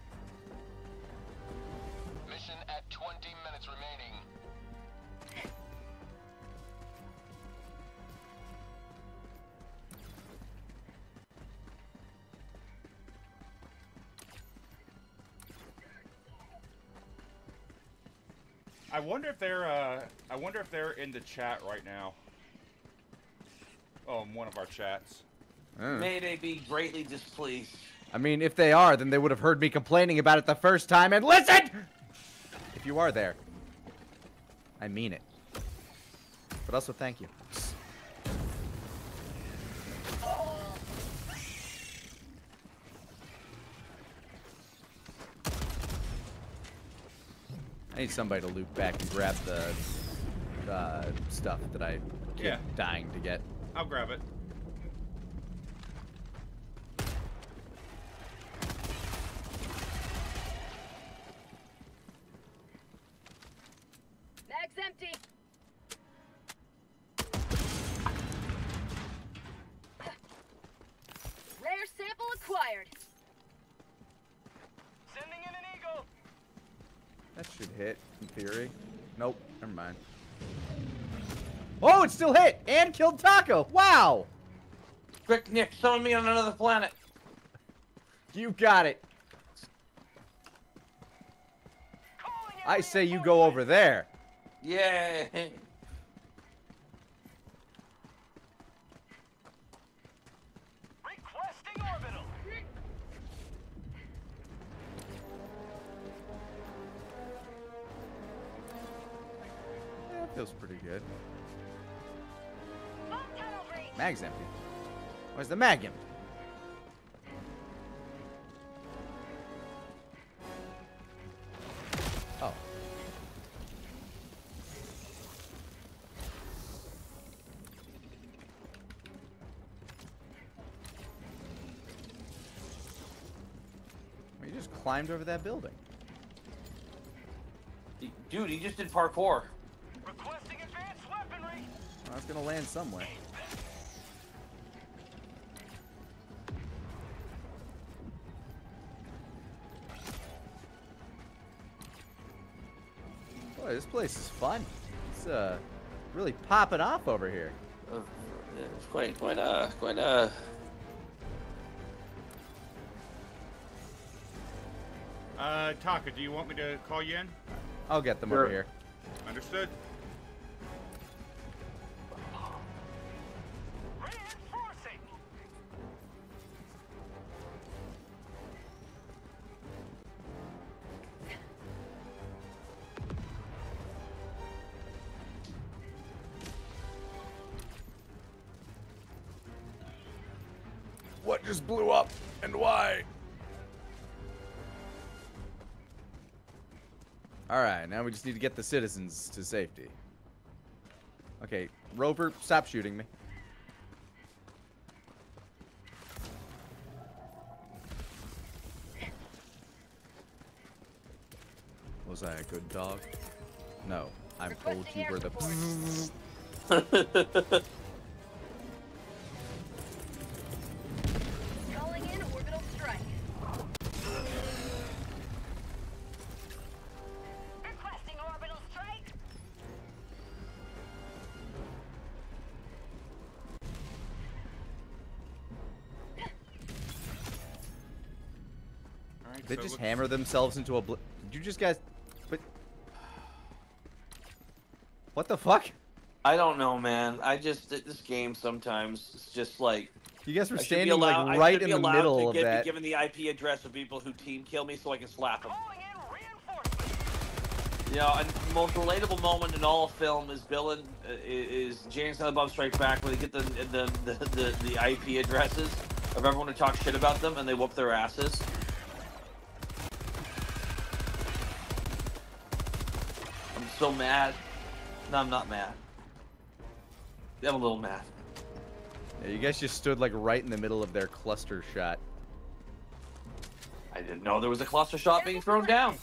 Mission at 20 minutes remaining.
I wonder if they're in the chat right now. Oh, in one of our chats.
May they be greatly displeased.
I mean, if they are, then they would have heard me complaining about it the first time and listened! If you are there. I mean it. But also, thank you. I need somebody to loop back and grab the stuff that I keep dying to get.
I'll grab it.
Mag's empty. Rare sample acquired.
Sending in an eagle.
That should hit, in theory. Nope, never mind. Oh, it still hit! And killed Taco! Wow!
Quick, Nick, summon me on another planet.
You got it. I say you go over there.
Yay!
Requesting orbital.
Yeah, feels pretty good.
Bomb tunnel breach.
Mag's empty. Where's the mag empty? Oh. Well, you just climbed over that building.
Dude, he just did parkour.
Requesting advanced weaponry.
Well, it's gonna land somewhere. Boy, this place is fun. It's really popping off over here.
It's quite
Taka, do you want me to call you in?
I'll get them
Sure.
over here.
Understood.
Reinforcing.
What just blew up and why? Alright, now we just need to get the citizens to safety. Okay, Rover, stop shooting me. Was I a good dog? No, I'm told you were the...
Calling in orbital strike. Requesting orbital strike.
All right,
They
so
just
looks-
hammer themselves into a Did you just guys... But... What the fuck?
I don't know, man. This game sometimes it's just like
You guys were
I should be
standing
allowed-
like
I
right
should
in
be
the
allowed
middle
to
of
be
that.
given the IP address of people who team kill me so I can slap them.
Calling in reinforcements.
You know, and the most relatable moment in all of film is is James and the Bob Strike Back, where they get the IP addresses of everyone who talks shit about them and they whoop their asses. I'm so mad. No, I'm not mad. I'm a little mad.
Yeah, you guys just stood like right in the middle of their cluster shot.
I didn't know there was a cluster shot being thrown down.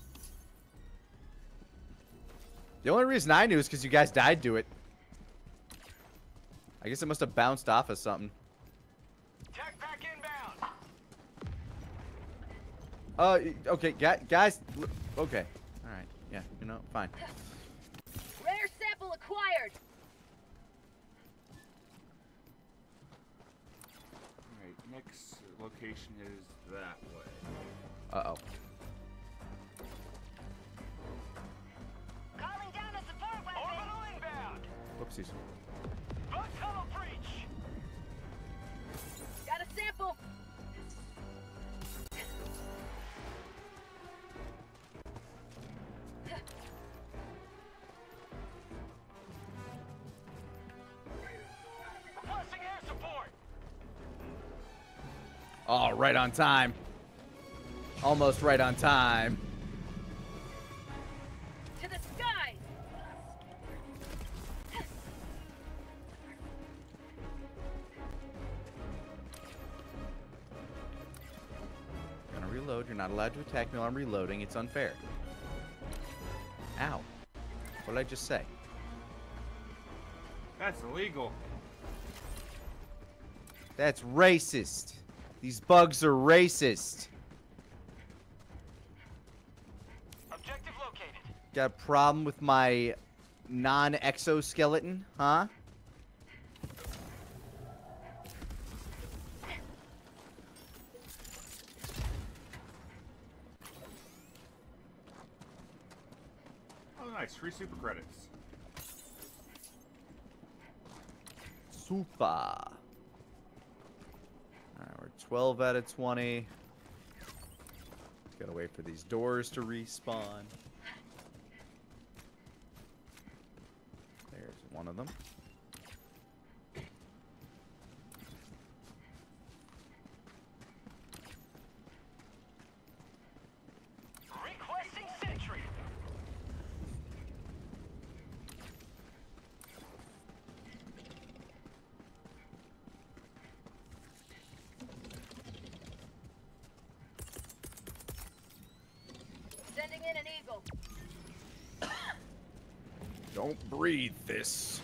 The only reason I knew is because you guys died to it. I guess it must have bounced off of something.
Tech pack inbound.
Okay, guys. Okay. All right. Yeah, you know, fine.
Rare sample acquired.
All right, next location is that way.
Uh-oh.
Calling down a support weapon.
Orbital inbound.
Whoopsies.
Bug tunnel breach.
Got a sample.
Requesting air support.
Oh, right on time. Almost right on time.
To the skies.
Gonna reload. You're not allowed to attack me while I'm reloading. It's unfair. Ow. What did I just say?
That's illegal.
That's racist. These bugs are racist.
Objective located.
Got a problem with my non-exoskeleton, huh?
Oh, nice. Free super credits.
Super. Alright, we're 12 out of 20. Gotta wait for these doors to respawn. There's one of them.
Requesting sentry.
Sending in an eagle.
Don't breathe this.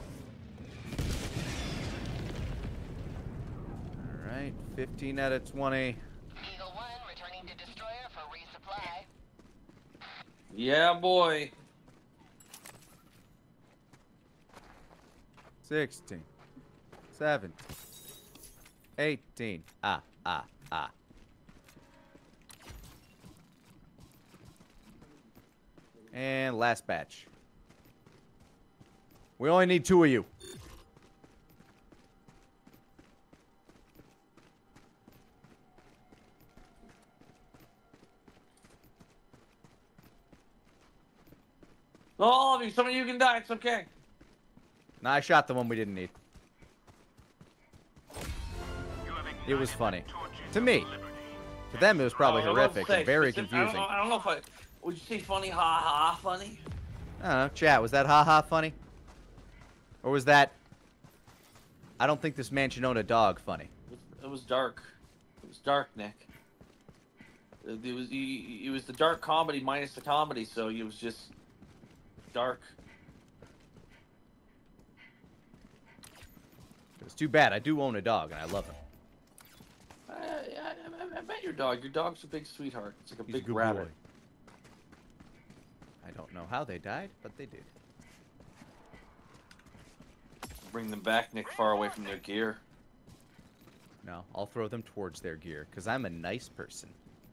Alright, 15 out of 20.
Eagle 1 returning to destroyer for resupply.
Yeah, boy.
16, 17, 18. Ah. And last batch. We only need 2 of you.
All of you, some of you can die. It's okay.
Nah, I shot the one we didn't need. It was funny. To me. To them, it was probably horrific and very confusing.
I don't know if I... Would you say funny, ha-ha funny?
I don't know. Chat, was that ha-ha funny? Or was that... I don't think this man should own a dog funny?
It was dark. It was dark, Nick. It was the dark comedy minus the comedy, so it was just... dark.
It's too bad. I do own a dog, and I love him.
I met your dog. Your dog's a big sweetheart. It's like a
He's
big
a good
rabbit.
boy. I don't know how they died, but they did.
Bring them back, Nick, far away from their gear.
No, I'll throw them towards their gear, because I'm a nice person.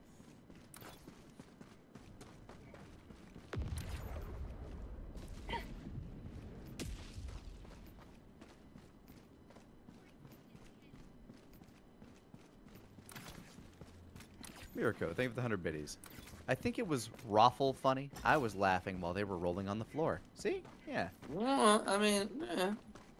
Mirko, thank you for the 100 biddies. I think it was Raffle funny. I was laughing while they were rolling on the floor. See? Yeah.
Well, I mean, yeah.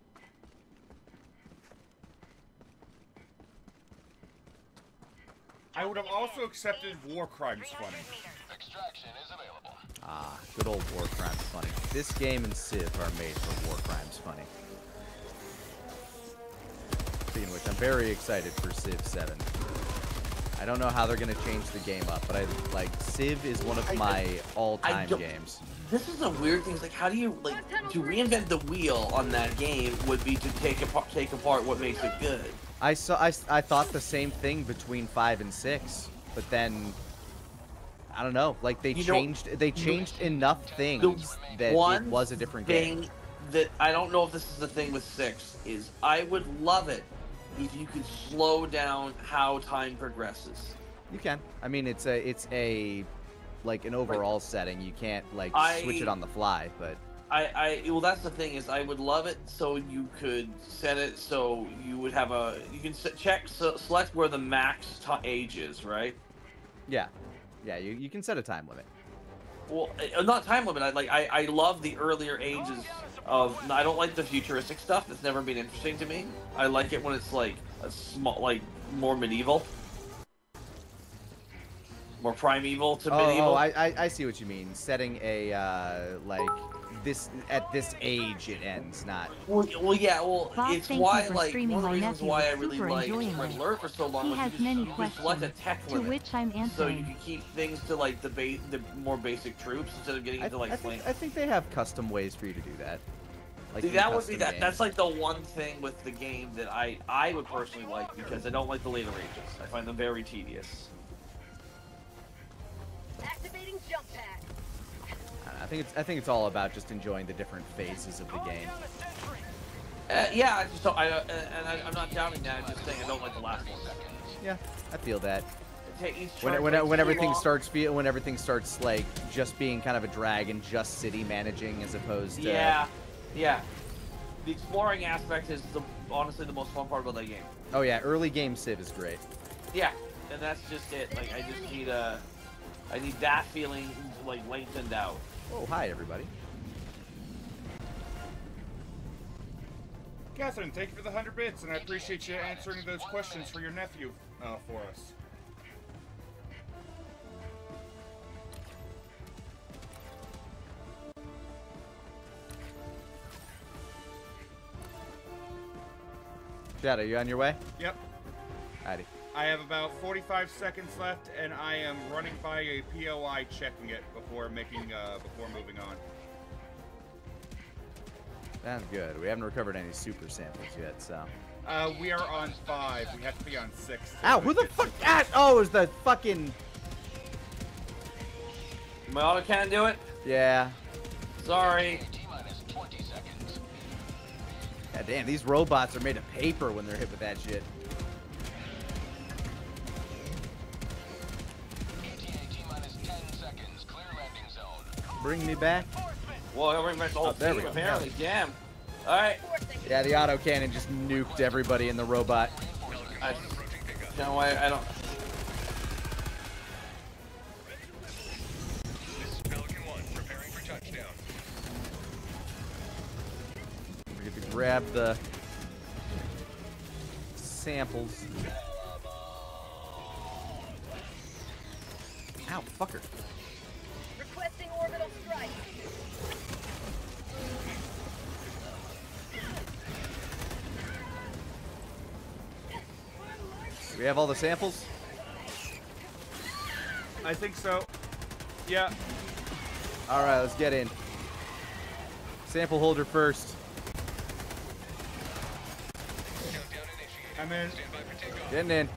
I would have also accepted War Crimes funny.
Extraction is available.
Ah, good old War Crimes funny. This game and Civ are made for War Crimes funny. Speaking of which, I'm very excited for Civ 7. I don't know how they're going to change the game up, but Civ is one of my all-time games.
This is a weird thing. It's like, how do you, to reinvent the wheel on that game would be to take apart what makes it good.
I thought the same thing between 5 and 6, but then I don't know. Like they changed enough things that it was a different game.
That I don't know if this is the thing with 6 is I would love it if you could slow down how time progresses.
You can. I mean, it's a like an overall setting. You can't switch it on the fly, but.
Well, that's the thing is I would love it so you could set it so you would have you can select where the max age is, right?
Yeah, you can set a time limit.
Well, not time limit. I love the earlier ages of. I don't like the futuristic stuff. It's never been interesting to me. I like it when it's like a small, more medieval, more primeval to medieval.
Oh, I see what you mean. Setting a this at this age it ends, not.
Well, yeah. Well,
Bob,
it's why one of the
my
reasons
nephew
why I
was
really
super
liked
enjoying
Red
it.
Alert for so long
He
was
has
you
many
just select a
questions,
tech
to
limit,
which I'm
so you
answering.
can keep things to the more basic troops instead of getting into
I think they have custom ways for you to do that. Like
See, that would be
games.
that's like the one thing with the game that I would personally like because I don't like the later ages. I find them very tedious.
Activating jump pad.
I think it's all about just enjoying the different phases of the game.
Yeah, I just don't. I'm not doubting that. I'm just saying I don't like the last one.
Yeah, I feel that.
When
everything starts like just being kind of a drag and just city managing as opposed to.
Yeah. The exploring aspect is honestly the most fun part about that game.
Oh yeah, early game Civ is great.
Yeah, and that's just it. Like I just need I need that feeling lengthened out.
Oh, hi everybody.
Catherine, thank you for the 100 bits, and I appreciate you answering those questions for your nephew for us.
Chad, are you on your way?
Yep.
Alrighty.
I have about 45 seconds left, and I am running by a POI checking it before moving on.
Sounds good. We haven't recovered any super samples yet, so.
We are on 5. We have to be on 6.
Ow! Who the fuck? Oh, it was the fucking.
My autocannon do it?
Yeah.
Sorry.
God damn, these robots are made of paper when they're hit with that shit. Bring me back.
Whoa, he'll bring back the whole
there we
team,
go.
apparently. Damn. Alright.
Yeah, the autocannon just nuked everybody in the robot.
You know why I don't...
This is Pelican 1, preparing for touchdown.
We get to grab the samples. Ow, fucker.
Requesting orbital strike.
We have all the samples?
I think so. Yeah.
All right, let's get in. Sample holder first.
I'm in.
Getting in.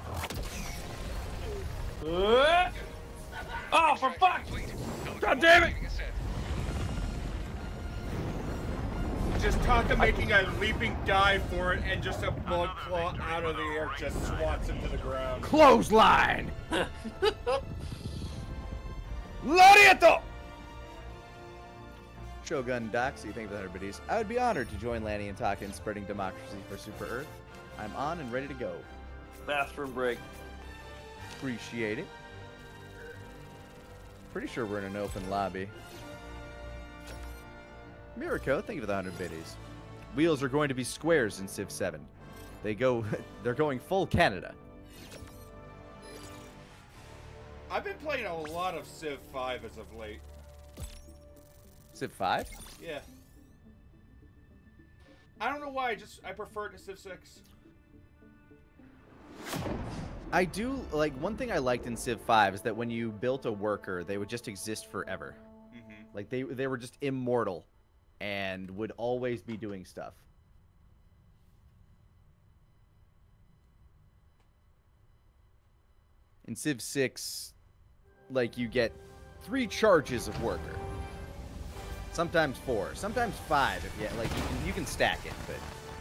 Oh, for fuck!
God damn it!
Just Taka making a leaping dive for it, and just a bug claw out of the air just swats him to the ground.
Clothesline! Lariato! Shogun Doxy, thank you for the 100 biddies. I would be honored to join Lanny and Taka in spreading democracy for Super Earth. I'm on and ready to go.
Bathroom break.
Appreciate it. Pretty sure we're in an open lobby. Mirako, thank you for the 100 biddies. Wheels are going to be squares in Civ 7. They're going full Canada.
I've been playing a lot of Civ 5 as of late.
Civ 5?
Yeah. I don't know why, I prefer it to Civ 6.
I do, like, one thing I liked in Civ 5 is that when you built a worker, they would just exist forever.
Mm-hmm.
Like, they were just immortal and would always be doing stuff. In Civ 6, like, you get 3 charges of worker. Sometimes 4, sometimes 5 if you, like, you can stack it, but...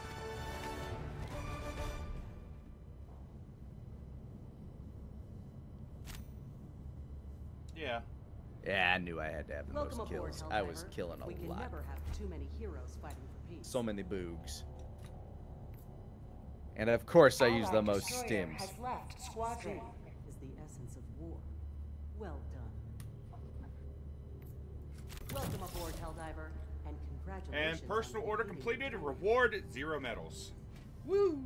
Yeah.
Yeah, I knew I had to have the
Welcome
most
aboard,
kills. I was
Helldiver.
killing a
We can
lot.
never have too many heroes fighting for peace.
So many boogs. And of course I use the
Allied
most
destroyer
stims.
has left squadron.
Strength is the essence of war. Well done. Welcome aboard, Helldiver, and congratulations.
And personal
on
order
completing
completed.
the tour.
Reward 0 medals.
Woo!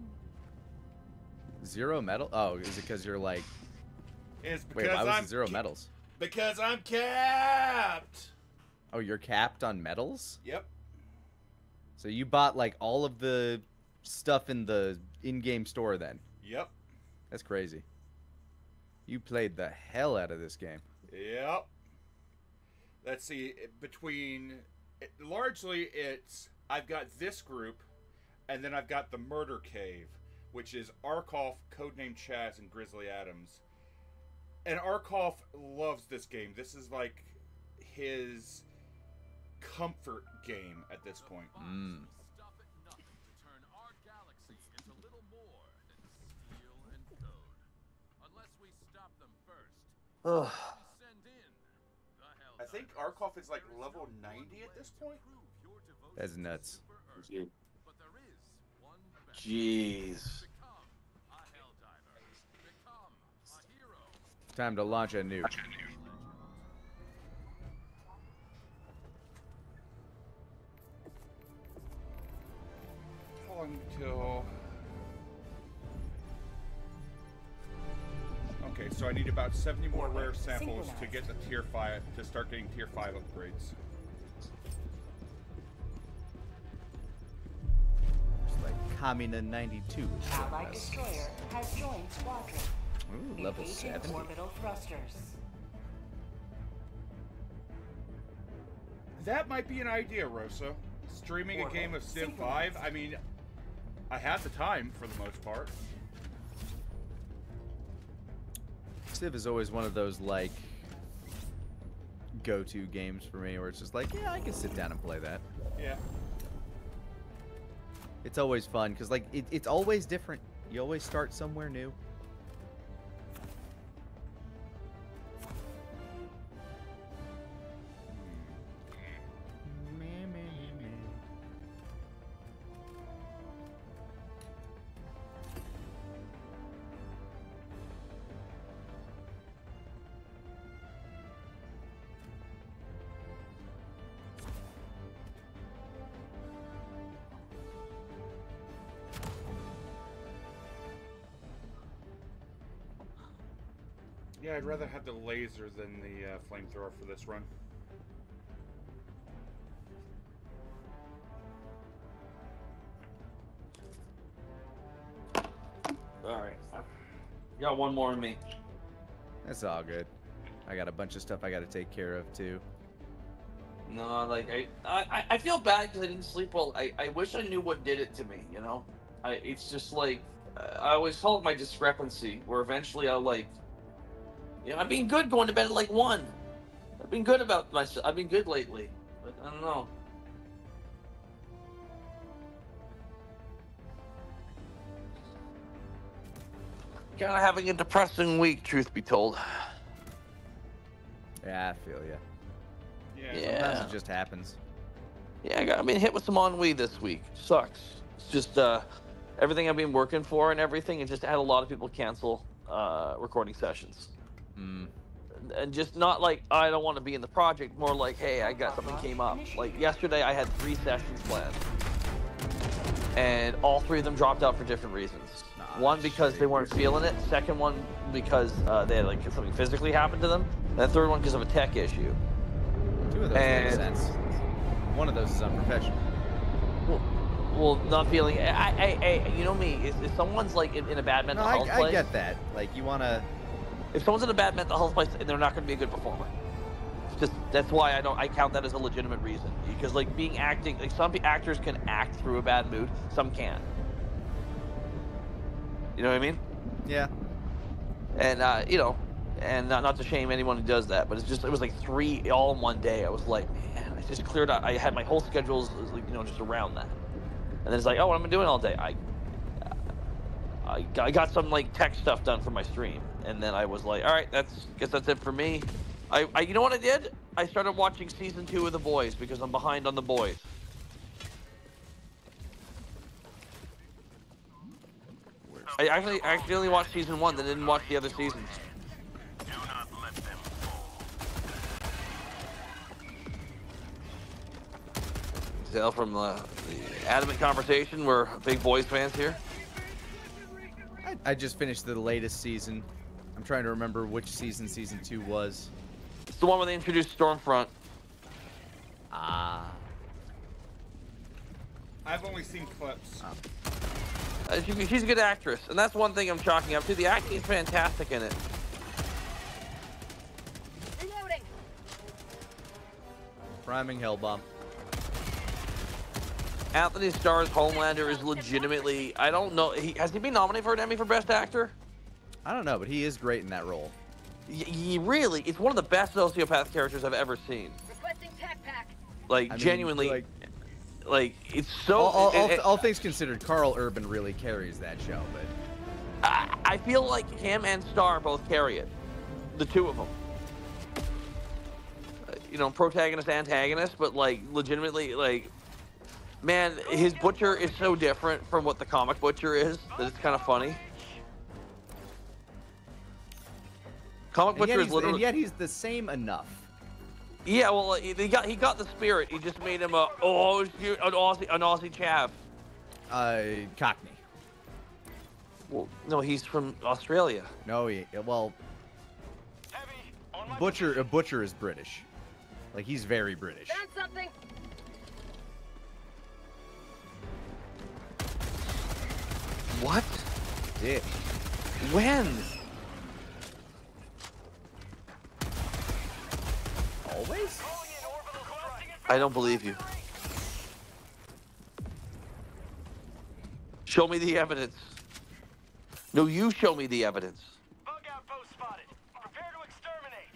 0 medal? Oh, is it because you're like...
It's
Wait,
because
why was
I'm
it 0 medals?
Because I'm capped.
Oh, you're capped on medals?
Yep.
So you bought like all of the stuff in the in-game store then?
Yep.
That's crazy. You played the hell out of this game.
Yep. Let's see. Largely it's I've got this group, and then I've got the Murder Cave, which is Arkoff, codename Chaz, and Grizzly Adams. And Arkoff loves this game. This is like his comfort game at this point.
Mm.
Ugh.
I think Arkoff is like level 90 at this point.
That's nuts.
Jeez.
Time to launch a nuke.
How long until... Okay, so I need about 70 more rare samples to get the tier 5, to start getting tier 5 upgrades.
It's like Kamina 92 is showing
Allied
us.
destroyer has joined squadron.
Ooh, level
Engaging
70.
orbital thrusters.
That might be an idea, Rosa. Streaming a game of Civ 5. I mean, I have the time for the most part.
Civ is always one of those, like, go-to games for me where it's just like, yeah, I can sit down and play that.
Yeah.
It's always fun because like it's always different. You always start somewhere new.
Yeah, I'd rather have the laser than the flamethrower for this run.
Alright. Got one more in me.
That's all good. I got a bunch of stuff I got to take care of too.
No, like I feel bad because I didn't sleep well. I wish I knew what did it to me. You know, it's just like I always call it my discrepancy. Where eventually I'll like, you know, I've been good going to bed at like 1. I've been good about myself. I've been good lately, but I don't know. Kind of having a depressing week, truth be told.
Yeah, I feel ya.
Yeah.
Sometimes it just happens.
Yeah, I've been hit with some ennui this week. Sucks. It's just everything I've been working for and everything. It just had a lot of people cancel recording sessions. And just not like I don't want to be in the project. More like, hey, I got something came up. Like yesterday, I had 3 sessions planned, and all 3 of them dropped out for different reasons. One because they weren't feeling it. Second one because they had like something physically happened to them. And the third one because of a tech issue.
2 of those make sense. One of those is unprofessional.
Well, not feeling. You know me. If someone's like in a bad mental health place,
I get that. Like you wanna.
If someone's in a bad mental health place, they're not going to be a good performer. It's just that's why I count that as a legitimate reason. Because like acting, like some actors can act through a bad mood, some can't. You know what I mean?
Yeah.
And you know, and not to shame anyone who does that, but it was like 3 all in one day. I was like, man, I just cleared out. I had my whole schedule like, you know, just around that. And then it's like, oh, what am I doing all day? I got some like tech stuff done for my stream, and then I was like, all right, guess that's it for me. You know what I did? I started watching season 2 of The Boys because I'm behind on The Boys. I actually only watched season 1, then didn't watch the other seasons. Tell from the adamant conversation, we're big Boys fans here.
I just finished the latest season. I'm trying to remember which season 2 was.
It's the one where they introduced Stormfront.
Ah.
I've only seen clips.
She's a good actress, and that's one thing I'm chalking up to. The acting is fantastic in it.
Reloading.
Priming Hellbomb.
Anthony Starr's Homelander is legitimately, I don't know, has he been nominated for an Emmy for Best Actor?
I don't know, but he is great in that role.
He really, it's one of the best sociopath characters I've ever seen.
Requesting tac pack.
Like,
I mean,
genuinely, like it's so...
All things considered, Carl Urban really carries that show, but...
I feel like him and Starr both carry it. The 2 of them. You know, protagonist, antagonist, but like, legitimately, like... Man, his Butcher is so different from what the comic Butcher is that it's kind of funny. Comic Butcher is literally...
And yet he's the same enough.
Yeah, well, he got the spirit. He just made him an Aussie chav.
Cockney.
Well, no, he's from Australia.
No, well... Butcher is British. Like, he's very British.
Found something.
What?
Dick.
When?
Always?
I don't believe you. Show me the evidence. No, you show me the evidence.
Bug outpost spotted. Prepare to exterminate.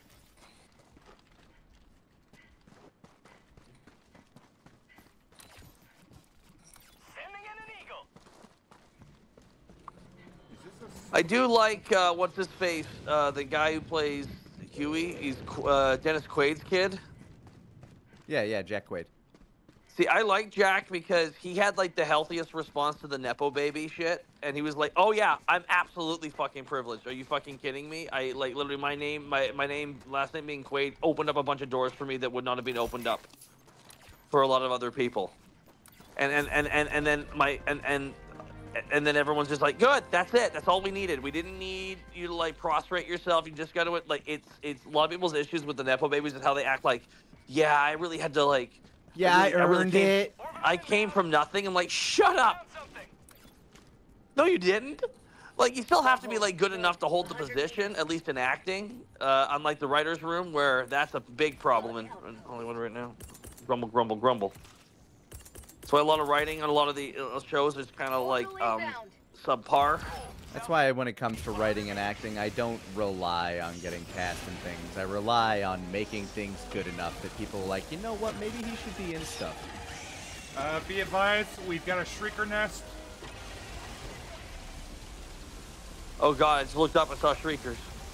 Sending in an
I do like what's his face, the guy who plays Huey. He's Dennis Quaid's kid.
Yeah, Jack Quaid.
See, I like Jack because he had like the healthiest response to the Nepo baby shit, and he was like, "Oh yeah, I'm absolutely fucking privileged. Are you fucking kidding me? I like literally my name, last name being Quaid, opened up a bunch of doors for me that would not have been opened up for a lot of other people." And then everyone's just like, "Good, that's it. That's all we needed. We didn't need you to like prostrate yourself. You just got to like it's a lot of people's issues with the Nepo babies is how they act like, yeah, I really had to like."
Yeah, I
really
earned it.
I came from nothing. I'm like, shut up. No, you didn't. Like, you still have to be like good enough to hold the position, at least in acting. Unlike the writers' room, where that's a big problem in Hollywood right now. Grumble, grumble, grumble. That's why a lot of writing on a lot of the shows is kind of like subpar.
That's why when it comes to writing and acting, I don't rely on getting cast in things. I rely on making things good enough that people are like, you know what, maybe he should be in stuff.
Be advised, we've got a Shrieker nest.
Oh god, I just looked up and saw Shriekers.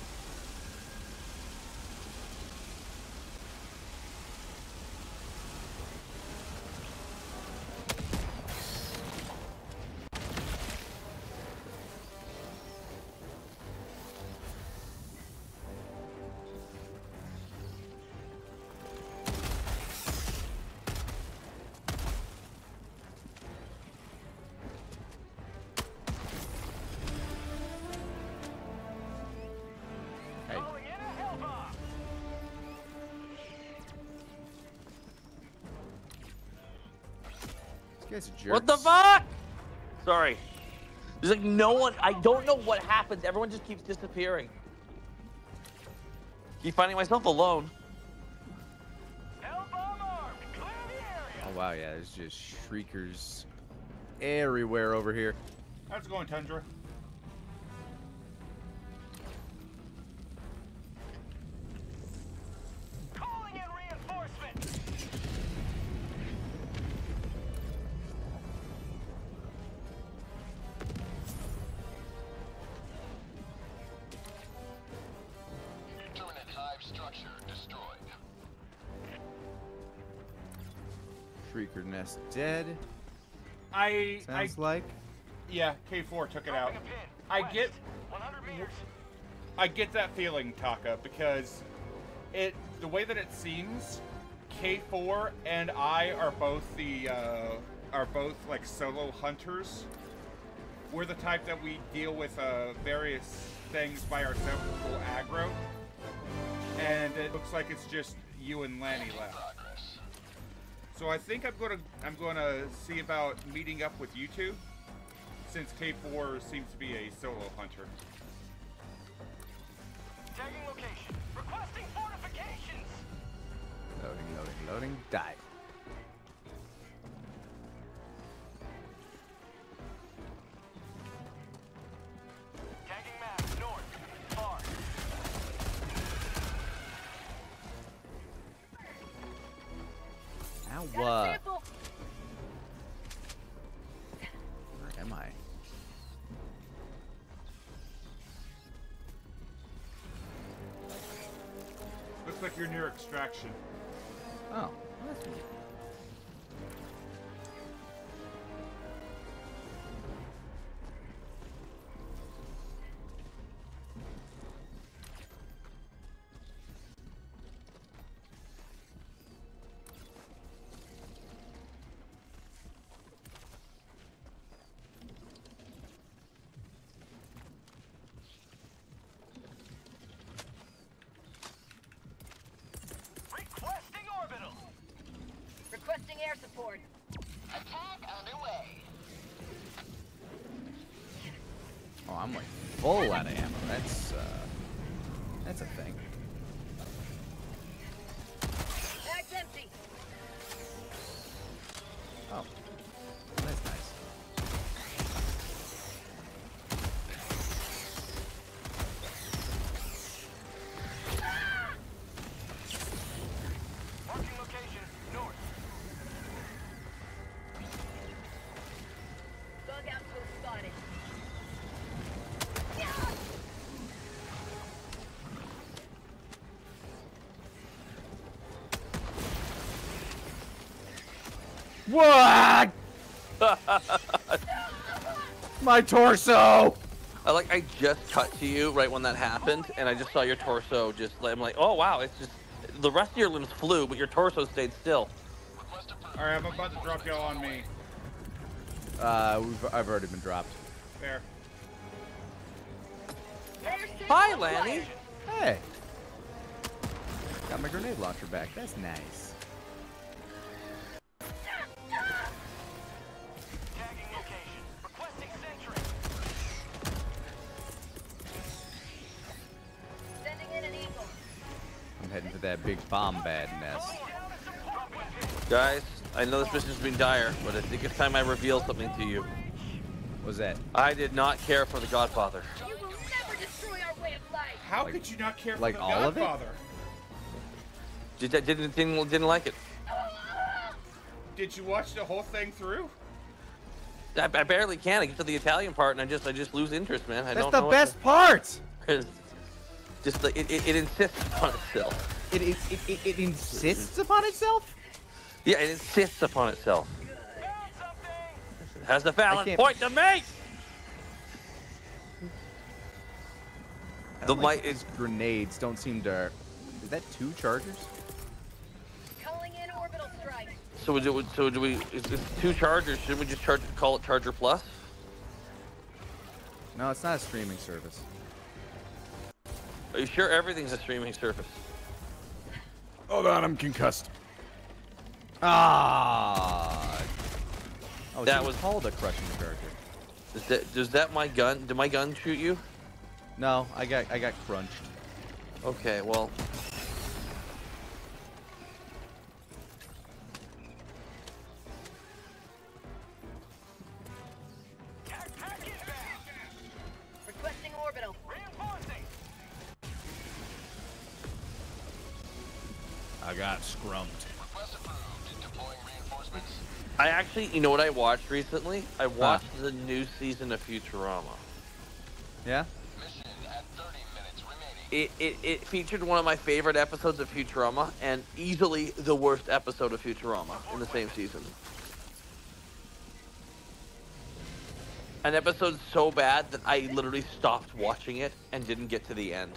What the fuck? Sorry. There's like no one. I don't know what happens. Everyone just keeps disappearing. Keep finding myself alone.
Oh wow, yeah, there's just Shriekers everywhere over here.
How's it going, Tundra?
Calling in reinforcements.
Terminate hive structure destroyed.
Shrieker nest dead.
Sounds
like.
Yeah, K4 took it out. I get that feeling, Taka, because the way that it seems, K4 and I are both like solo hunters. We're the type that we deal with various things by ourselves, full aggro, and it looks like it's just you and Lanny left. So I think I'm gonna see about meeting up with you two, since K4 seems to be a solo hunter.
Tagging location. Requesting fortifications.
Loading, die.
Tagging map north. Far.
Now what? Where am I?
Looks like you're near extraction.
Oh, that's neat.
Requesting orbital.
Requesting air support.
Attack underway.
Oh, I'm like full out of ammo. That's a thing.
Bag's empty.
Oh, that's nice.
Marking location north.
Bug outpost spotted.
What? My torso!
I just cut to you right when that happened, and I just saw your torso just, I'm like, oh wow, it's just, the rest of your limbs flew, but your torso stayed still.
Alright, I'm about to drop y'all on me.
I've already been dropped.
There.
Hi, Lanny.
Hey. Got my grenade launcher back. That's nice. I'm heading to that big bomb bad nest.
Guys, I know this mission's been dire, but I think it's time I reveal something to you.
What's that?
I did not care for The Godfather.
You will never destroy our way of life.
How could you not care for
like
the
all of it?
Godfather?
Didn't like it.
Did you watch the whole thing through?
I barely can. I get to the Italian part and I just lose interest, man.
That's the best part.
Just like it insists upon itself.
It insists upon itself?
Yeah, it insists upon itself. It has a valid point to make.
The light is grenades don't seem to. Is that 2 chargers?
Calling in orbital strike.
So do we? It's 2 chargers. Should we just call it Charger Plus?
No, it's not a streaming service.
Are you sure everything's a streaming service?
Hold on, I'm concussed. Ah. Oh,
that
so
was
called a crushing charger.
Does that my gun? Did my gun shoot you?
No, I got crunched.
Okay, well.
Requesting orbital.
I got scrumped.
I actually, you know what I watched recently? I watched the new season of Futurama.
Yeah?
It featured one of my favorite episodes of Futurama, and easily the worst episode of Futurama in the same season. An episode so bad that I literally stopped watching it and didn't get to the end.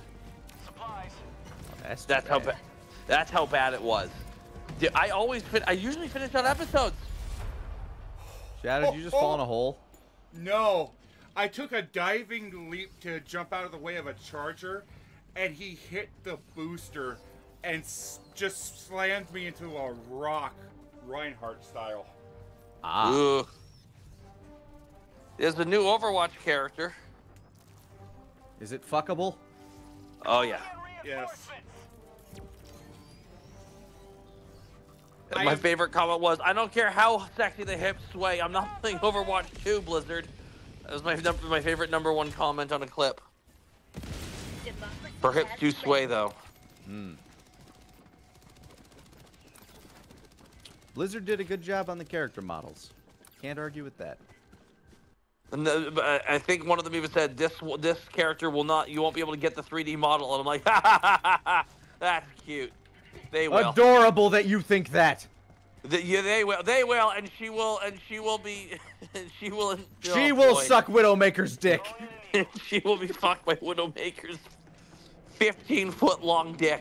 That's how bad it was. I usually finish on episodes.
Shadow, did you just fall in a hole?
No. I took a diving leap to jump out of the way of a charger, and he hit the booster and just slammed me into a rock, Reinhardt style.
Ah.
Ugh. There's a new Overwatch character.
Is it fuckable?
Oh, yeah.
Yes.
My favorite comment was, I don't care how sexy the hips sway, I'm not playing Overwatch 2, Blizzard. That was my favorite #1 comment on a clip. For hips do sway, though.
Blizzard did a good job on the character models. Can't argue with that.
And I think one of them even said, this character will not, you won't be able to get the 3D model. And I'm like, ha ha ha ha, that's cute. They will.
Adorable that you think that.
Yeah, they will. They will, and she will be. She will.
She will suck Widowmaker's dick.
She will be fucked by Widowmaker's 15-foot long dick.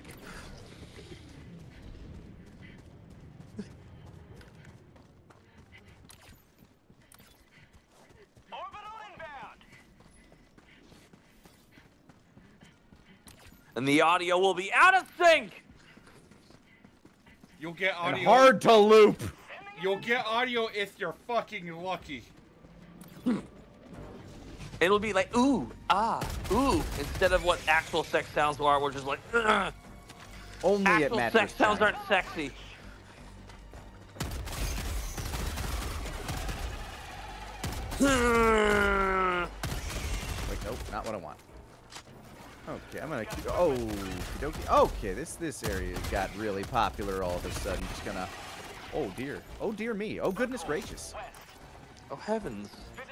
And the audio will be out of sync.
You'll get audio.
And hard to loop.
You'll get audio if you're fucking lucky.
It'll be like, ooh, ah, ooh, instead of what actual sex sounds are, which is like, ugh.
Only
actual
at
sex
mattress
sounds
time.
aren't sexy.
Wait, nope, not what I want. Okay, I'm gonna keep. Oh, okay. This area got really popular all of a sudden. Just gonna. Oh dear. Oh dear me. Oh goodness gracious.
Oh heavens.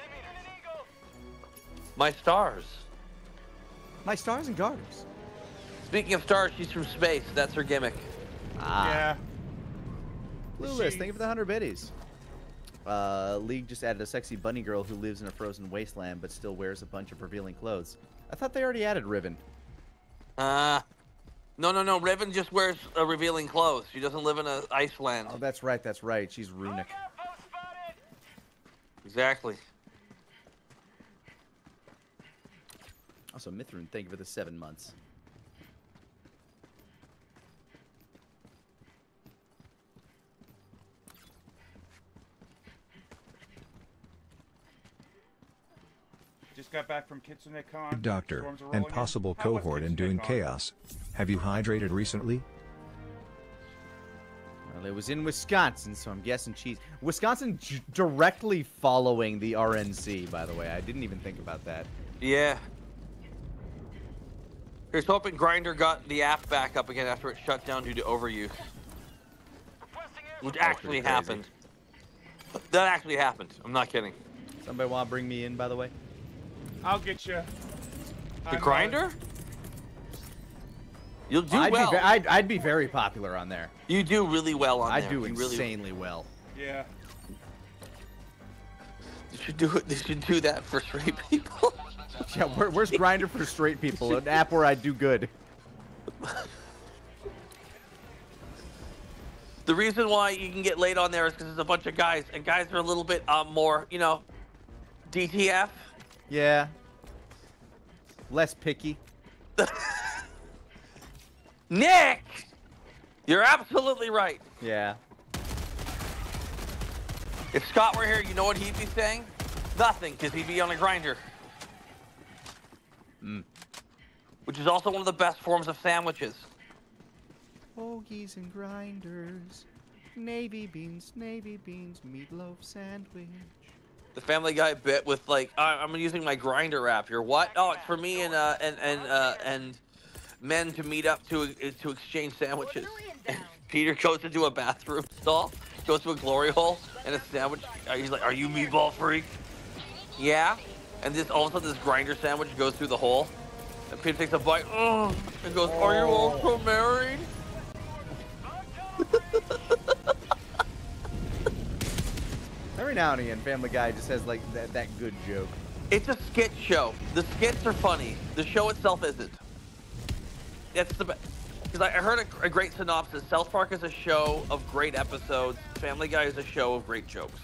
My stars.
My stars and garters.
Speaking of stars, she's from space. That's her gimmick.
Ah.
Yeah.
Clueless, thank you for the 100 biddies. League just added a sexy bunny girl who lives in a frozen wasteland but still wears a bunch of revealing clothes. I thought they already added Riven.
No. Riven just wears revealing clothes. She doesn't live in an Iceland.
Oh, that's right. That's right. She's runic.
Exactly.
Also, Mithrin, thank you for the 7 months.
Just got back from KitsuneCon.
Doctor,
Storms are
and
rolling in.
possible
How was
cohort in doing
KitsuneCon?
chaos. Have you hydrated recently?
Well, it was in Wisconsin, so I'm guessing cheese. Wisconsin directly following the RNC, by the way. I didn't even think about that.
Yeah. Here's hoping Grindr got the app back up again after it shut down due to overuse. Which actually
crazy.
happened. That actually happened. I'm not kidding.
Somebody want to bring me in, by the way?
I'll get you.
The Grindr? You'll do
I'd
well.
I'd be very popular on there.
You do really well on there.
I do
You really-
insanely well.
Yeah.
They should do it. They should do that for straight people.
Yeah, where's Grindr for straight people? An app where I do good.
The reason why you can get laid on there is because there's a bunch of guys, and guys are a little bit more, DTF.
Yeah. Less picky.
Nick, you're absolutely right.
Yeah.
If Scott were here, you know what he'd be saying? Nothing, because he'd be on a Grindr. Which is also one of the best forms of sandwiches.
Hoagies and grinders, navy beans, meatloaf sandwich.
The Family Guy bit with like, I'm using my Grindr app. You're what? Oh, it's for me and men to meet up to exchange sandwiches. And Peter goes into a bathroom stall, goes to a glory hole, and a sandwich. He's like, "Are you meatball freak?" Yeah. And this all of a sudden this Grindr sandwich goes through the hole, and Peter takes a bite, and goes, "Are you also married?"
Every now and again, Family Guy just has like that good joke.
It's a skit show. The skits are funny. The show itself isn't. That's the best. Because I heard a great synopsis. South Park is a show of great episodes. Family Guy is a show of great jokes.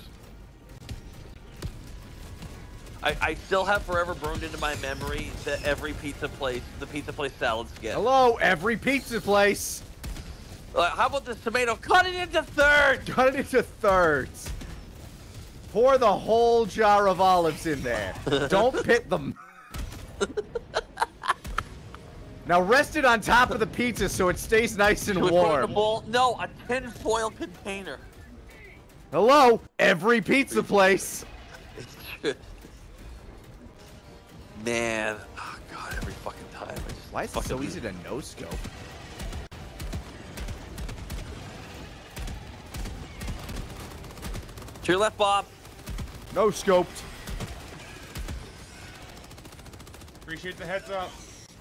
I still have forever burned into my memory that the pizza place salad skit.
Hello, every pizza place.
How about this tomato? Cut it into thirds.
Cut it into thirds. Pour the whole jar of olives in there. Don't pit them. Now rest it on top of the pizza so it stays nice and
Should we put it in a
warm.
bowl? No, a tin foil container.
Hello, every pizza place.
Man, oh god, every fucking time.
Why is it so easy to no scope?
To your left, Bob.
No scoped.
Appreciate the heads up.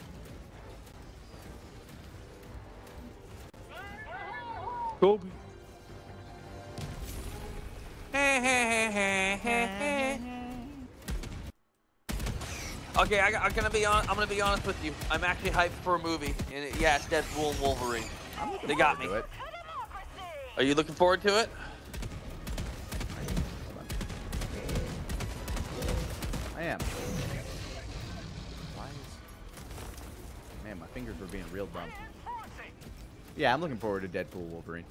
Kobe. Okay, I'm gonna be honest with you. I'm actually hyped for a movie, and yeah, it's Deadpool and Wolverine. They got me. Are you looking forward to it?
I am. Why is... Man, my fingers were being real dumb. Yeah, I'm looking forward to Deadpool Wolverine.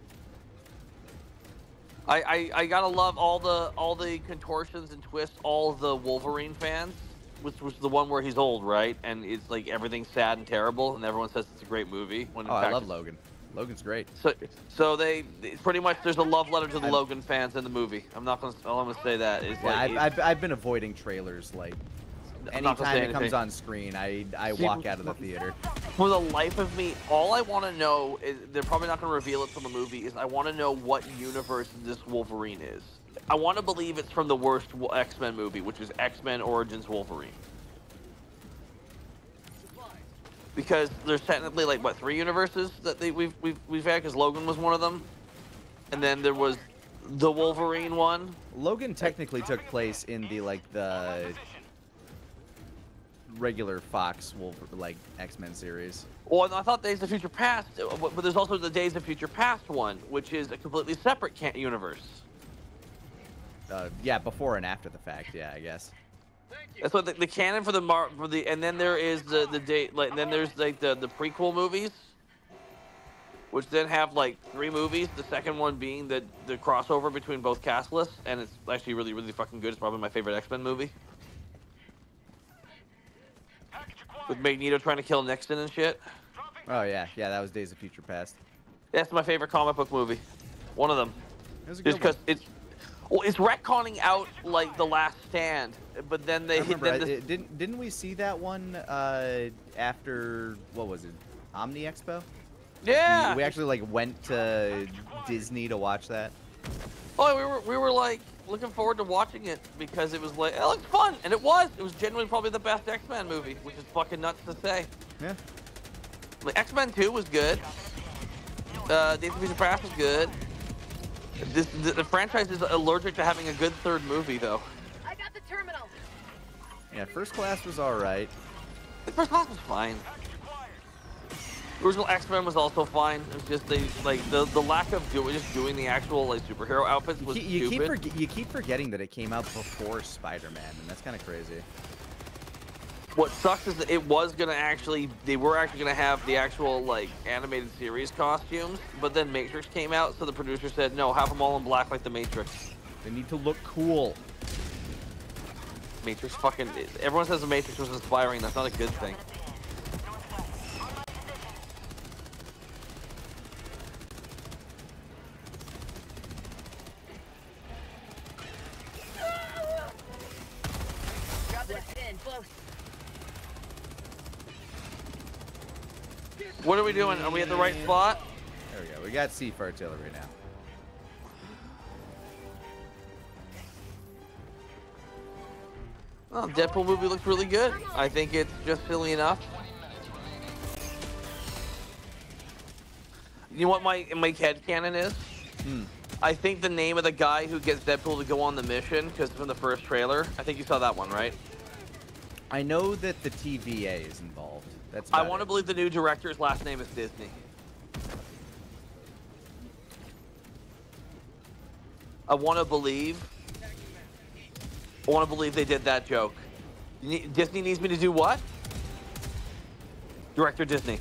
I gotta love all the contortions and twists all of the Wolverine fans, which was the one where he's old, right? And it's like everything's sad and terrible, and everyone says it's a great movie. When in
I
fact
love Logan. Logan's great.
So they pretty much there's a love letter to the Logan fans in the movie. I'm not gonna. All I'm gonna say that is
Yeah,
like
I've been avoiding trailers. Like
I'm not gonna
anytime
say
it comes
anything.
on screen, I
See,
walk out of the theater.
For the life of me, all I want to know is they're probably not going to reveal it from the movie. Is I want to know what universe this Wolverine is. I want to believe it's from the worst X-Men movie, which is X-Men Origins Wolverine. Because there's technically like what 3 universes that we've had because Logan was one of them, and then there was The Wolverine one.
Logan technically took place in the regular Fox X-Men series.
Well, I thought Days of Future Past, but there's also the Days of Future Past one, which is a completely separate universe.
Yeah, before and after the fact. Yeah, I guess.
That's what the canon for the and then there is the then there's like the prequel movies, which then have like 3 movies. The second one being the crossover between both cast lists, and it's actually really, really fucking good. It's probably my favorite X-Men movie. With Magneto trying to kill Nixon and shit.
Oh yeah, that was Days of Future Past.
That's my favorite comic book movie. One of them.
It was a good
Just because it's retconning out like The Last Stand, but then they
didn't we see that one after what was it, Omni Expo?
Yeah.
We actually went to Disney to watch that.
Oh, we were like looking forward to watching it because it was like, it looked fun, and it was genuinely probably the best X-Men movie, which is fucking nuts to say.
Yeah.
Like X-Men 2 was good. Days of Future Past was good. The franchise is allergic to having a good third movie, though.
I got the terminal.
Yeah, First Class was all right.
The First Class was fine. The original X-Men was also fine. It was just the lack of doing the actual superhero outfits was stupid.
You keep forgetting that it came out before Spider-Man, and that's kind of crazy.
What sucks is that they were actually gonna have the actual animated series costumes, but then Matrix came out, so the producer said, no, have them all in black like the Matrix.
They need to look cool.
Matrix everyone says the Matrix was inspiring. That's not a good thing. What are we doing? Are we at the right spot?
There we go. We got Sea Artillery now.
Oh, Deadpool movie looks really good. I think it's just silly enough. You know what my headcanon is? I think the name of the guy who gets Deadpool to go on the mission, because from the first trailer, I think you saw that one, right?
I know that the TVA is involved.
I want to believe the new director's last name is Disney. I want to believe they did that joke. Disney needs me to do what? Director Disney.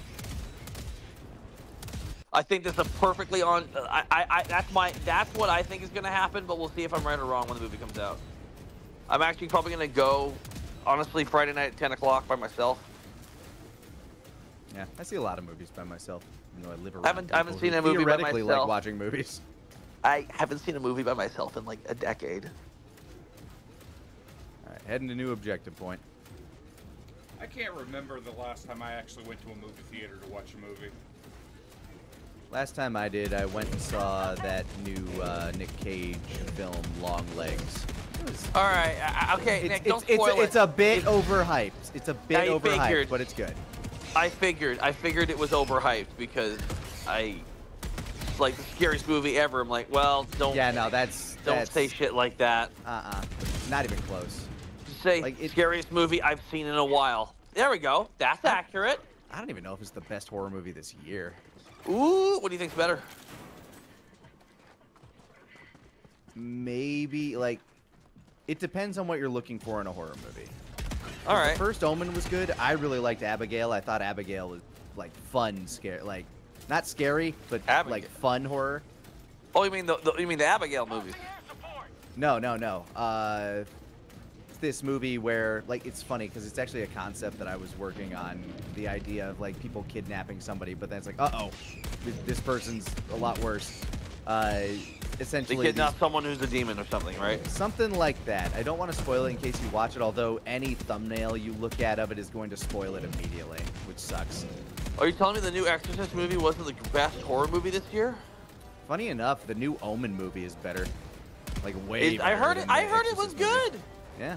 I think that's a perfectly on. That's what I think is going to happen, but we'll see if I'm right or wrong when the movie comes out. I'm actually probably going to go, honestly, Friday night at 10 o'clock by myself.
Yeah, I see a lot of movies by myself. You know, I live around.
I haven't seen a movie by myself.
Like watching movies.
I haven't seen a movie by myself in like a decade.
All right, heading to new objective point.
I can't remember the last time I actually went to a movie theater to watch a movie.
Last time I did, I went and saw that new Nick Cage film, Long Legs.
All right, okay, Nick, don't spoil it.
It's a bit overhyped. It's a bit overhyped, but it's good.
I figured it was overhyped because it's like the scariest movie ever. I'm like, well, don't.
Yeah, no,
don't say shit like that.
Not even close.
Just say scariest movie I've seen in a while. There we go. That's accurate.
I don't even know if it's the best horror movie this year.
Ooh, what do you think's better?
Maybe it depends on what you're looking for in a horror movie.
All right.
The first Omen was good. I really liked Abigail. I thought Abigail was fun, scary, not scary, but fun horror.
Oh, you mean the Abigail movies?
No. It's this movie where it's funny because it's actually a concept that I was working on. The idea of people kidnapping somebody, but then it's this person's a lot worse. Essentially,
they kidnap someone who's a demon or something, right?
Something like that. I don't want to spoil it in case you watch it, although any thumbnail you look at of it is going to spoil it immediately, which sucks.
Are you telling me the new Exorcist movie wasn't the best horror movie this year?
Funny enough, the new Omen movie is better. Way better.
I heard it was good.
Yeah.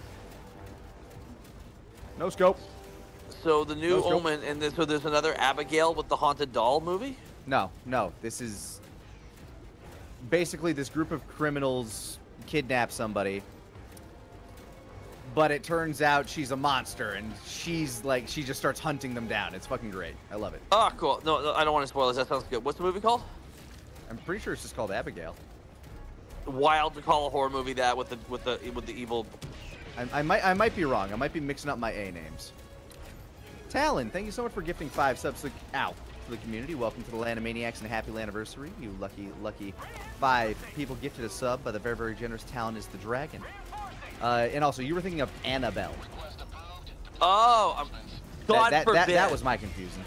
No scope.
So the new Omen, and so there's another Abigail with the haunted doll movie?
No. This is basically this group of criminals kidnap somebody, but it turns out she's a monster, and she's like, she just starts hunting them down. It's fucking great. I love it.
Oh, cool. No, I don't want to spoil this. That sounds good. What's the movie called?
I'm pretty sure it's just called Abigail.
Wild to call a horror movie that with the evil.
I might be wrong. I might be mixing up my A names. Talon, thank you so much for gifting 5 subs to the community. Welcome to the Land of Maniacs and happy anniversary. You lucky 5 people gifted a sub by the very, very generous Talon is the Dragon. And also, you were thinking of Annabelle.
Oh, God forbid.
That was my confusion.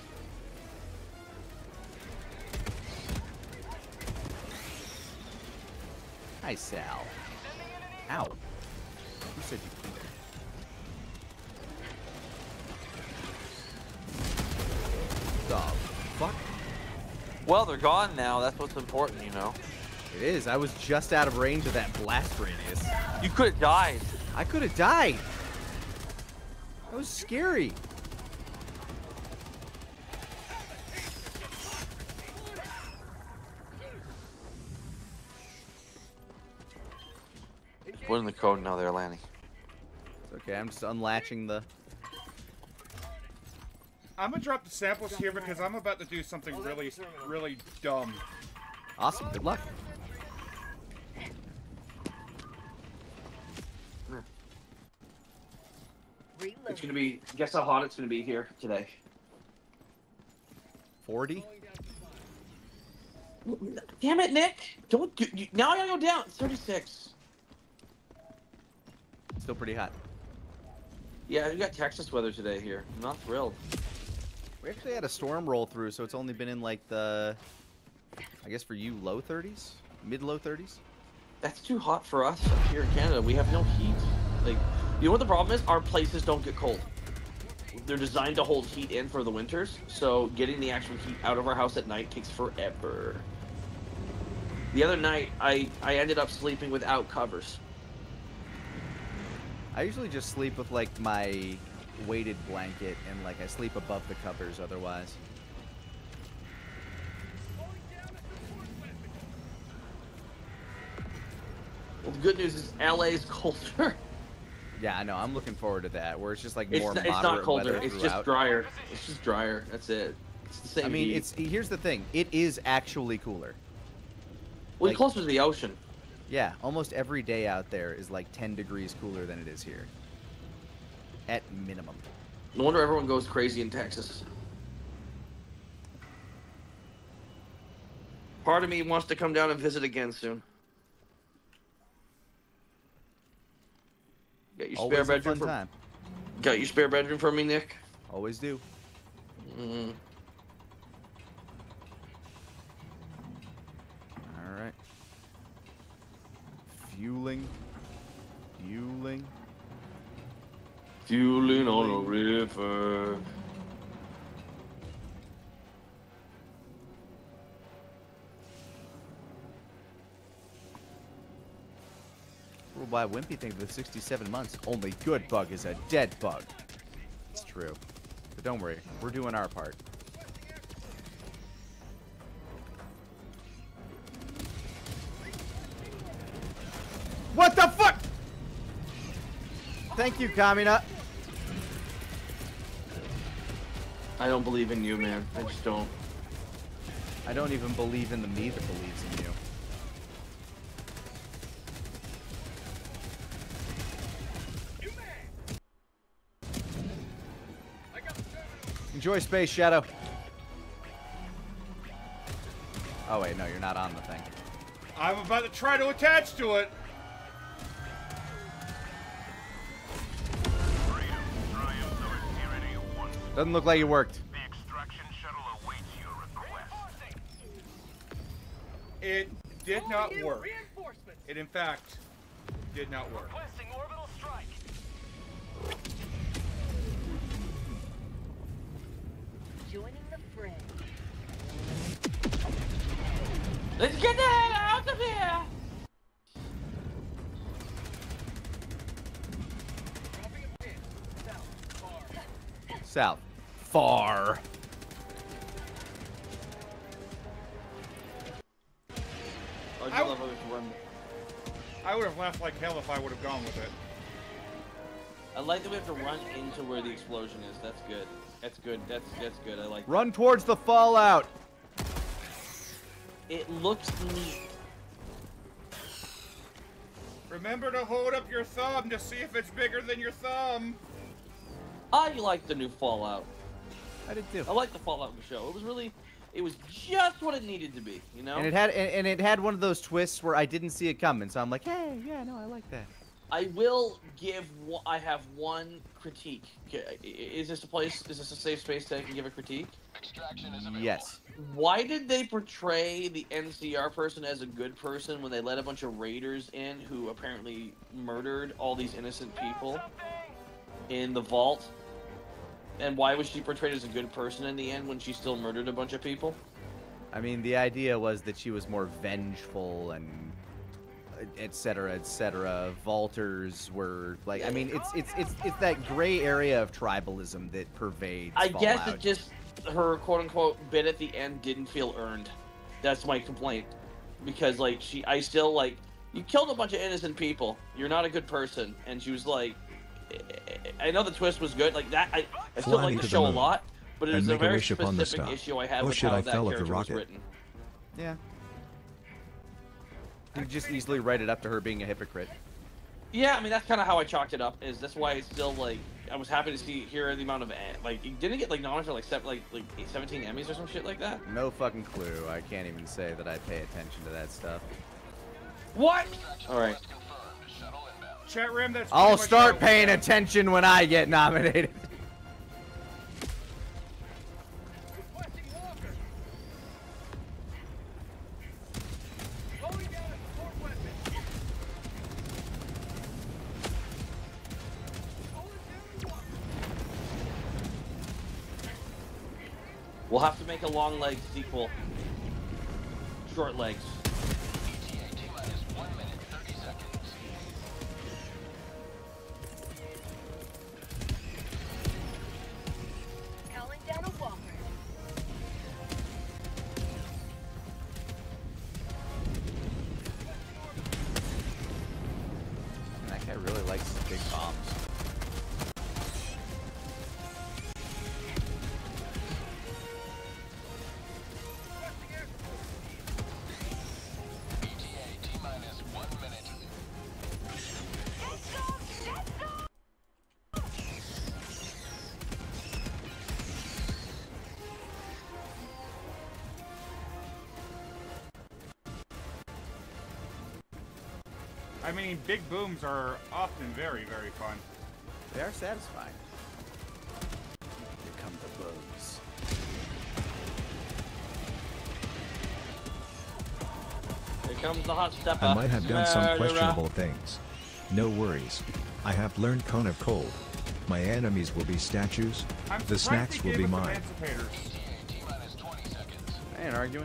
Hi, Sal. Ow. Who said you couldn't? The fuck?
Well, they're gone now. That's what's important, you know.
It is. I was just out of range of that blast radius.
You could have died.
I could have died. That was scary.
Put in the code now there, Lanny.
It's okay. I'm just unlatching the...
I'm gonna drop the samples here because I'm about to do something really, really dumb.
Awesome. Good luck.
It's gonna be. Guess how hot it's gonna be here today.
40.
Damn it, Nick! Don't do. Now I gotta go down. It's 36.
Still pretty hot.
Yeah, we got Texas weather today here. I'm not thrilled.
We actually had a storm roll through, so it's only been in like the, I guess for you, low 30s? Mid-low 30s?
That's too hot for us up here in Canada. We have no heat. Like, you know what the problem is? Our places don't get cold. They're designed to hold heat in for the winters, so getting the actual heat out of our house at night takes forever. The other night, I ended up sleeping without covers.
I usually just sleep with like my weighted blanket and like I sleep above the covers otherwise.
Well, the good news is LA's colder.
Yeah, I know. I'm looking forward to that, where it's just like more moderate
it's not colder.
weather
It's
throughout.
just drier. It's just drier. That's it. It's the same.
I mean,
heat.
here's the thing. It is actually cooler.
Well,
like,
closer to the ocean.
Yeah, almost every day out there is like 10 degrees cooler than it is here. At minimum.
No wonder everyone goes crazy in Texas. Part of me wants to come down and visit again soon. Got your
Always
spare
a
bedroom
fun time.
Got your spare bedroom for me, Nick?
Always do.
Mm.
All right. Fueling.
Fueling on a river.
Worldwide Wimpy thing with 67 months. Only good bug is a dead bug. It's true. But don't worry, we're doing our part. What the fuck? Thank you, Kamina.
I don't believe in you, man. I just don't.
I don't even believe in the me that believes in you. Enjoy Space Shadow. Oh wait, no, you're not on the thing.
I'm about to try to attach to it.
Doesn't look like it worked.
The extraction shuttle awaits your request.
It did not work. It, in fact, did not work.
Requesting orbital strike.
Joining the fray.
Let's get the hell out of here!
South.
I do love how we have to run.
I would have laughed like hell if I would have gone with it.
I like that we have to run into where the explosion is. That's good. That's good. That's good. I like.
Run towards the fallout.
It looks neat.
Remember to hold up your thumb to see if it's bigger than your thumb.
I like the new Fallout.
I did too.
I like the Fallout in the show. It was just what it needed to be, you know.
And it had one of those twists where I didn't see it coming, so I'm like, hey, yeah, no, I like that.
I will give. I have one critique. Is this a place? Is this a safe space that I can give a critique?
Extraction is available.
Yes.
Why did they portray the NCR person as a good person when they let a bunch of raiders in who apparently murdered all these innocent people in the vault? And why was she portrayed as a good person in the end when she still murdered a bunch of people?
I mean, the idea was that she was more vengeful and etc. etc. Vaulters were like, I mean, it's that gray area of tribalism that pervades
I guess
Fallout.
it just her quote unquote bit at the end didn't feel earned. That's my complaint. Because like I still like, you killed a bunch of innocent people. You're not a good person. And she was like, I know the twist was good. Like that, I still
Fly
like
me
the
to
show
the
a
moon
lot. But it
and
is a
make a
very
wish upon the
specific
star.
issue I have
Oh
with
shit,
how
I
that
fell off the
character was
rocket.
written.
Yeah. You could just easily write it up to her being a hypocrite.
Yeah, I mean that's kind of how I chalked it up. That's why it's still like I was happy to hear the amount of like he didn't get like nominated for like 17 Emmys or some shit like that.
No fucking clue. I can't even say that I pay attention to that stuff.
What? All right.
Chat room, that's
I'll
pretty much
start
how-
paying attention when I get nominated.
We'll have to make a long legs sequel. Short legs.
Calling down a walker.
That guy really likes big bombs.
I mean, big booms are often very, very fun.
They are satisfying. Here come the bugs.
Here comes the hot stepper.
I might have done some
Murderer.
questionable things. No worries. I have learned Cone of Cold. My enemies will be statues.
I'm
The
surprised
snacks
they
will
gave
be
us
mine.
Emancipators.
I ain't arguing.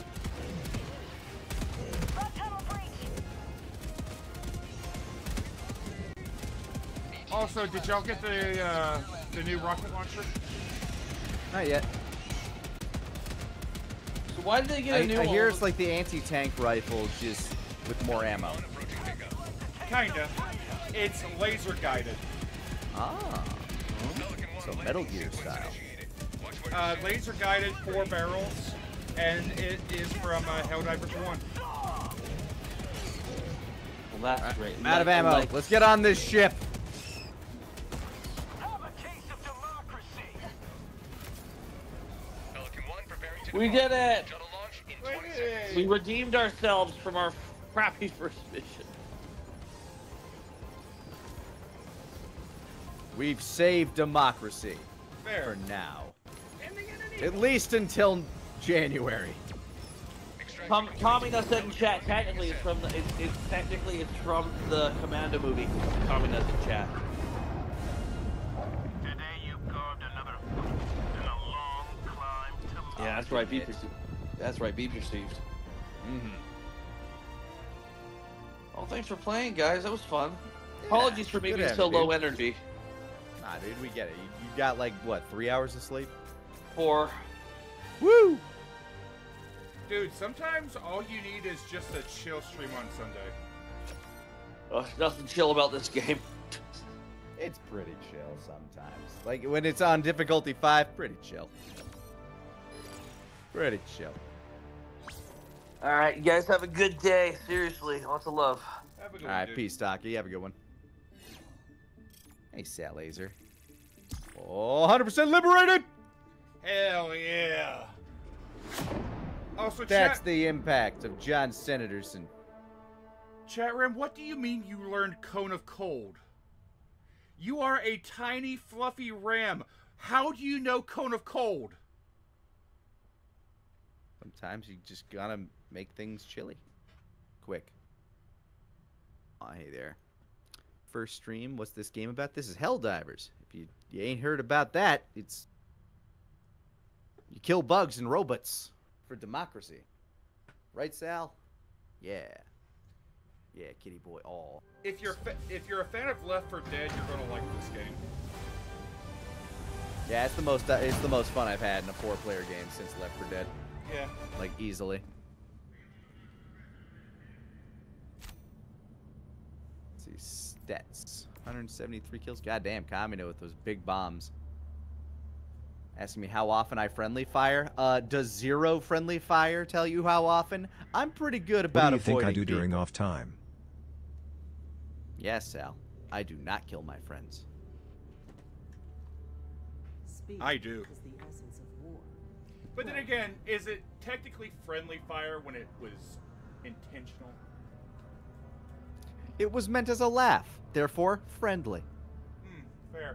Also, did y'all get the new rocket launcher?
Not yet.
So why did they get a new
I
one?
hear it's like the anti-tank rifle, just with more ammo.
Kinda. It's laser guided.
Ah. So Metal Gear style.
Laser guided, 4 barrels, and it is from Helldivers 1.
Well, that's great.
I'm out of ammo. Let's get on this ship.
We did it!
Shuttle launch in 20 seconds.
We redeemed ourselves from our crappy first mission.
We've saved democracy.
There.
For now. At least until January.
Tommy does said in chat. Technically, it's from the. It's from the Commando movie. Tommy does in chat.
Today you carved another foot in a long climb to
Yeah, that's right. Be perceived. That's right. Be perceived.
Mm-hmm.
Oh, thanks for playing, guys. That was fun. Apologies for me
good
being
having
so
you,
low
dude.
energy.
Nah, dude, we get it. You got like what, 3 hours of sleep?
4.
Woo!
Dude, sometimes all you need is just a chill stream on Sunday.
Nothing chill about this game.
It's pretty chill sometimes. Like when it's on difficulty 5, pretty chill. Pretty chill.
All right, you guys have a good day. Seriously, lots of love.
Have a good
All
one,
right,
dude.
peace, Taki. Have a good one. Hey, Sat Laser. Oh, 100% liberated!
Hell yeah. Also,
That's
chat,
the impact of John Senatorson.
chat room, what do you mean you learned Cone of Cold? You are a tiny, fluffy ram. How do you know Cone of Cold?
Sometimes you just gotta make things chilly. Quick. Oh, hey there. First stream, what's this game about? This is Helldivers. If you ain't heard about that, it's... You kill bugs and robots for democracy. Right, Sal? Yeah. Yeah, kitty boy. All.
If you're a fan of Left 4 Dead, you're gonna like this game.
Yeah, it's the most fun I've had in a 4-player game since Left 4 Dead.
Yeah.
Like, easily. Let's see, stats. 173 kills. Goddamn, Kamino with those big bombs. Asking me how often I friendly fire. Does 0 friendly fire tell you how often? I'm pretty good about
What do you think I
avoiding
do during
people.
off time?
Yes, Sal. I do not kill my friends.
Speed
I do.
is the essence of war.
But then again, is it technically friendly fire when it was intentional?
It was meant as a laugh, therefore friendly.
Fair.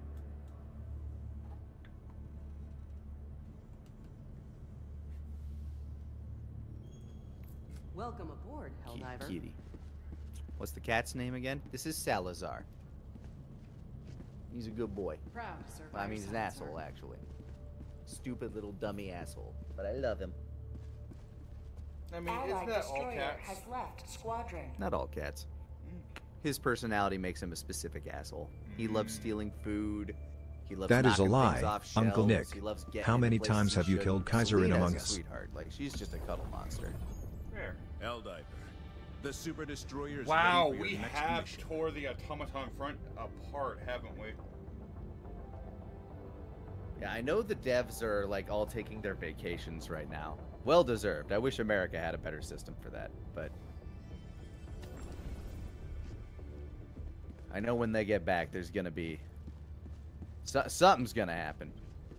Welcome aboard, Helldiver.
Kitty. What's the cat's name again? This is Salazar. He's a good boy.
Proud to serve
Well, I
by
mean,
your
he's an
side,
asshole,
sir.
actually. Stupid little dummy asshole. But I love him.
I mean,
Allied
isn't that all
destroyer
cats?
has left squadron.
Not all cats. His personality makes him a specific asshole. He loves stealing food. He loves
That is a
knocking
lie,
things off
Uncle
shelves.
Nick.
He loves getting
How
into
many
places
times
he
have you
shouldn't.
killed Kaiser in
Selena's
Among
a
Us?
Sweetheart. Like, she's just a cuddle monster.
Fair.
Helldiver. The Super Destroyer's
Wow,
ready for
we
your next
have
mission.
tore the automaton front apart, haven't we?
Yeah, I know the devs are like all taking their vacations right now. Well deserved. I wish America had a better system for that, but I know when they get back, there's gonna be something's gonna happen.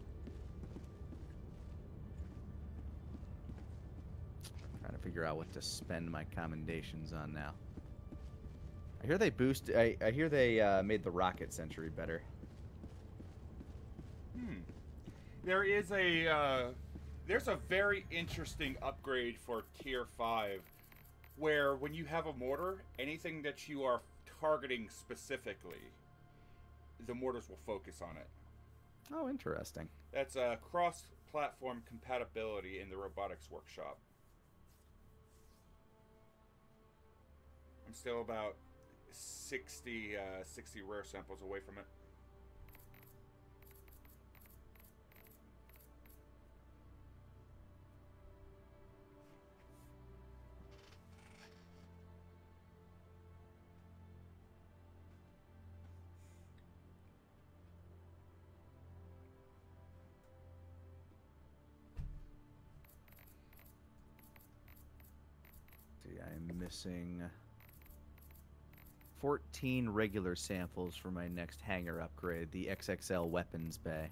Trying to figure out what to spend my commendations on now. I hear they boost. I hear they made the rocket century better.
There is a there's a very interesting upgrade for Tier 5 where when you have a mortar, anything that you are targeting specifically, the mortars will focus on it.
Oh, interesting.
That's a cross-platform compatibility in the robotics workshop. I'm still about 60 rare samples away from it.
See, I'm missing 14 regular samples for my next hangar upgrade, the XXL weapons bay.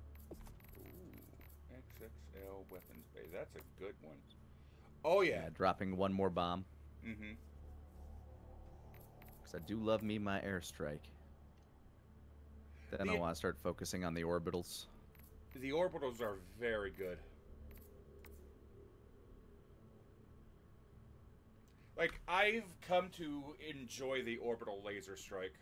Ooh, XXL weapons bay. That's a good one. Oh yeah.
Dropping one more bomb.
Mm-hmm.
Because I do love me my airstrike. Then I want to start focusing on the orbitals.
The orbitals are very good. Like, I've come to enjoy the orbital laser strike.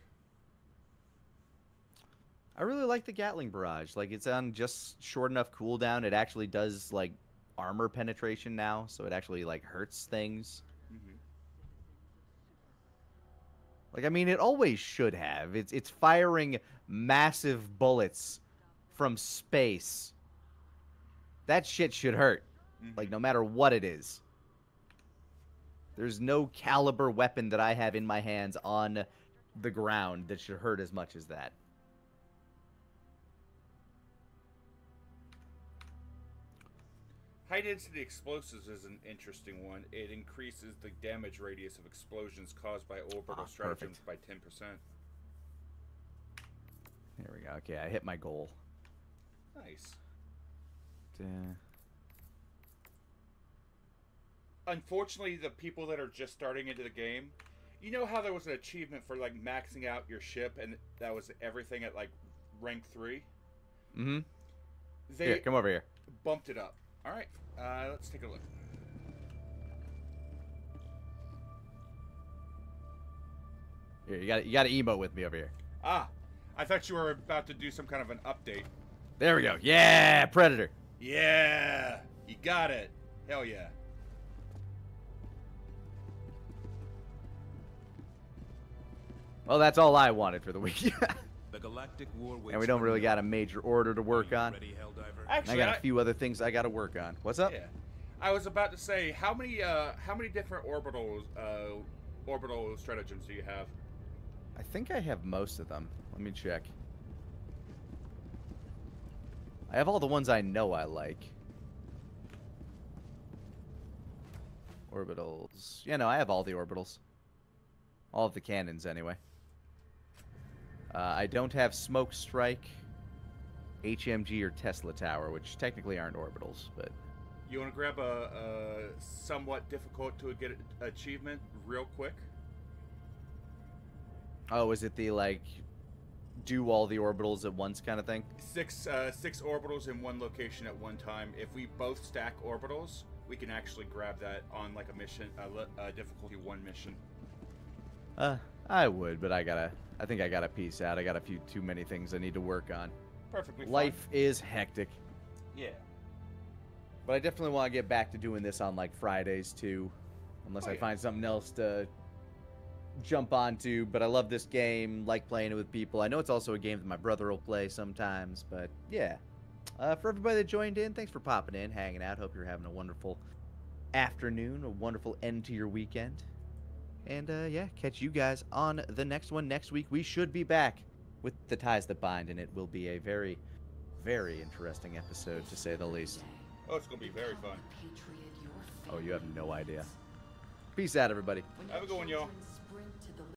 I really like the Gatling barrage. Like, it's on just short enough cooldown. It actually does, like, armor penetration now, so it actually, like, hurts things.
Mm-hmm.
Like, I mean, it always should have. It's firing massive bullets from space. That shit should hurt. Like, no matter what it is. There's no caliber weapon that I have in my hands on the ground that should hurt as much as that.
High density explosives is an interesting one. It increases the damage radius of explosions caused by orbital stratagems by 10%.
There we go. Okay, I hit my goal.
Nice. Unfortunately, the people that are just starting into the game, you know how there was an achievement for like maxing out your ship, and that was everything at like rank 3?
Mm-hmm.
They
here, come over here.
Bumped it up. All right, let's take a look.
Here, you got to emote with me over here.
Ah, I thought you were about to do some kind of an update.
There we go. Yeah, Predator.
Yeah, you got it. Hell yeah.
Well, that's all I wanted for the week.
The Galactic War
And we don't really got a major order to work on.
Actually,
I got a few other things I got to work on. What's up?
Yeah, I was about to say, how many different orbital stratagems do you have?
I think I have most of them. Let me check. I have all the ones I know I like. Orbitals. Yeah, no, I have all the orbitals. All of the cannons, anyway. I don't have Smoke Strike, HMG, or Tesla Tower, which technically aren't orbitals, but...
You want to grab a somewhat difficult to get achievement real quick?
Oh, is it the, like, do all the orbitals at once kind of thing?
Six orbitals in one location at one time. If we both stack orbitals, we can actually grab that on, like, a mission, a difficulty 1 mission.
I would, but I think I gotta peace out. I got a few too many things I need to work on.
Perfectly fine.
Life is hectic.
Yeah.
But I definitely want to get back to doing this on, like, Fridays, too. Unless I find something else to jump onto. But I love this game, like playing it with people. I know it's also a game that my brother will play sometimes, but yeah. For everybody that joined in, thanks for popping in, hanging out. Hope you're having a wonderful afternoon, a wonderful end to your weekend. And, yeah, catch you guys on the next one. Next week, we should be back with The Ties That Bind, and it will be a very, very interesting episode, to say the least.
Oh, it's going to be very fun.
Oh, you have no idea. Peace out, everybody.
Have a good one, y'all.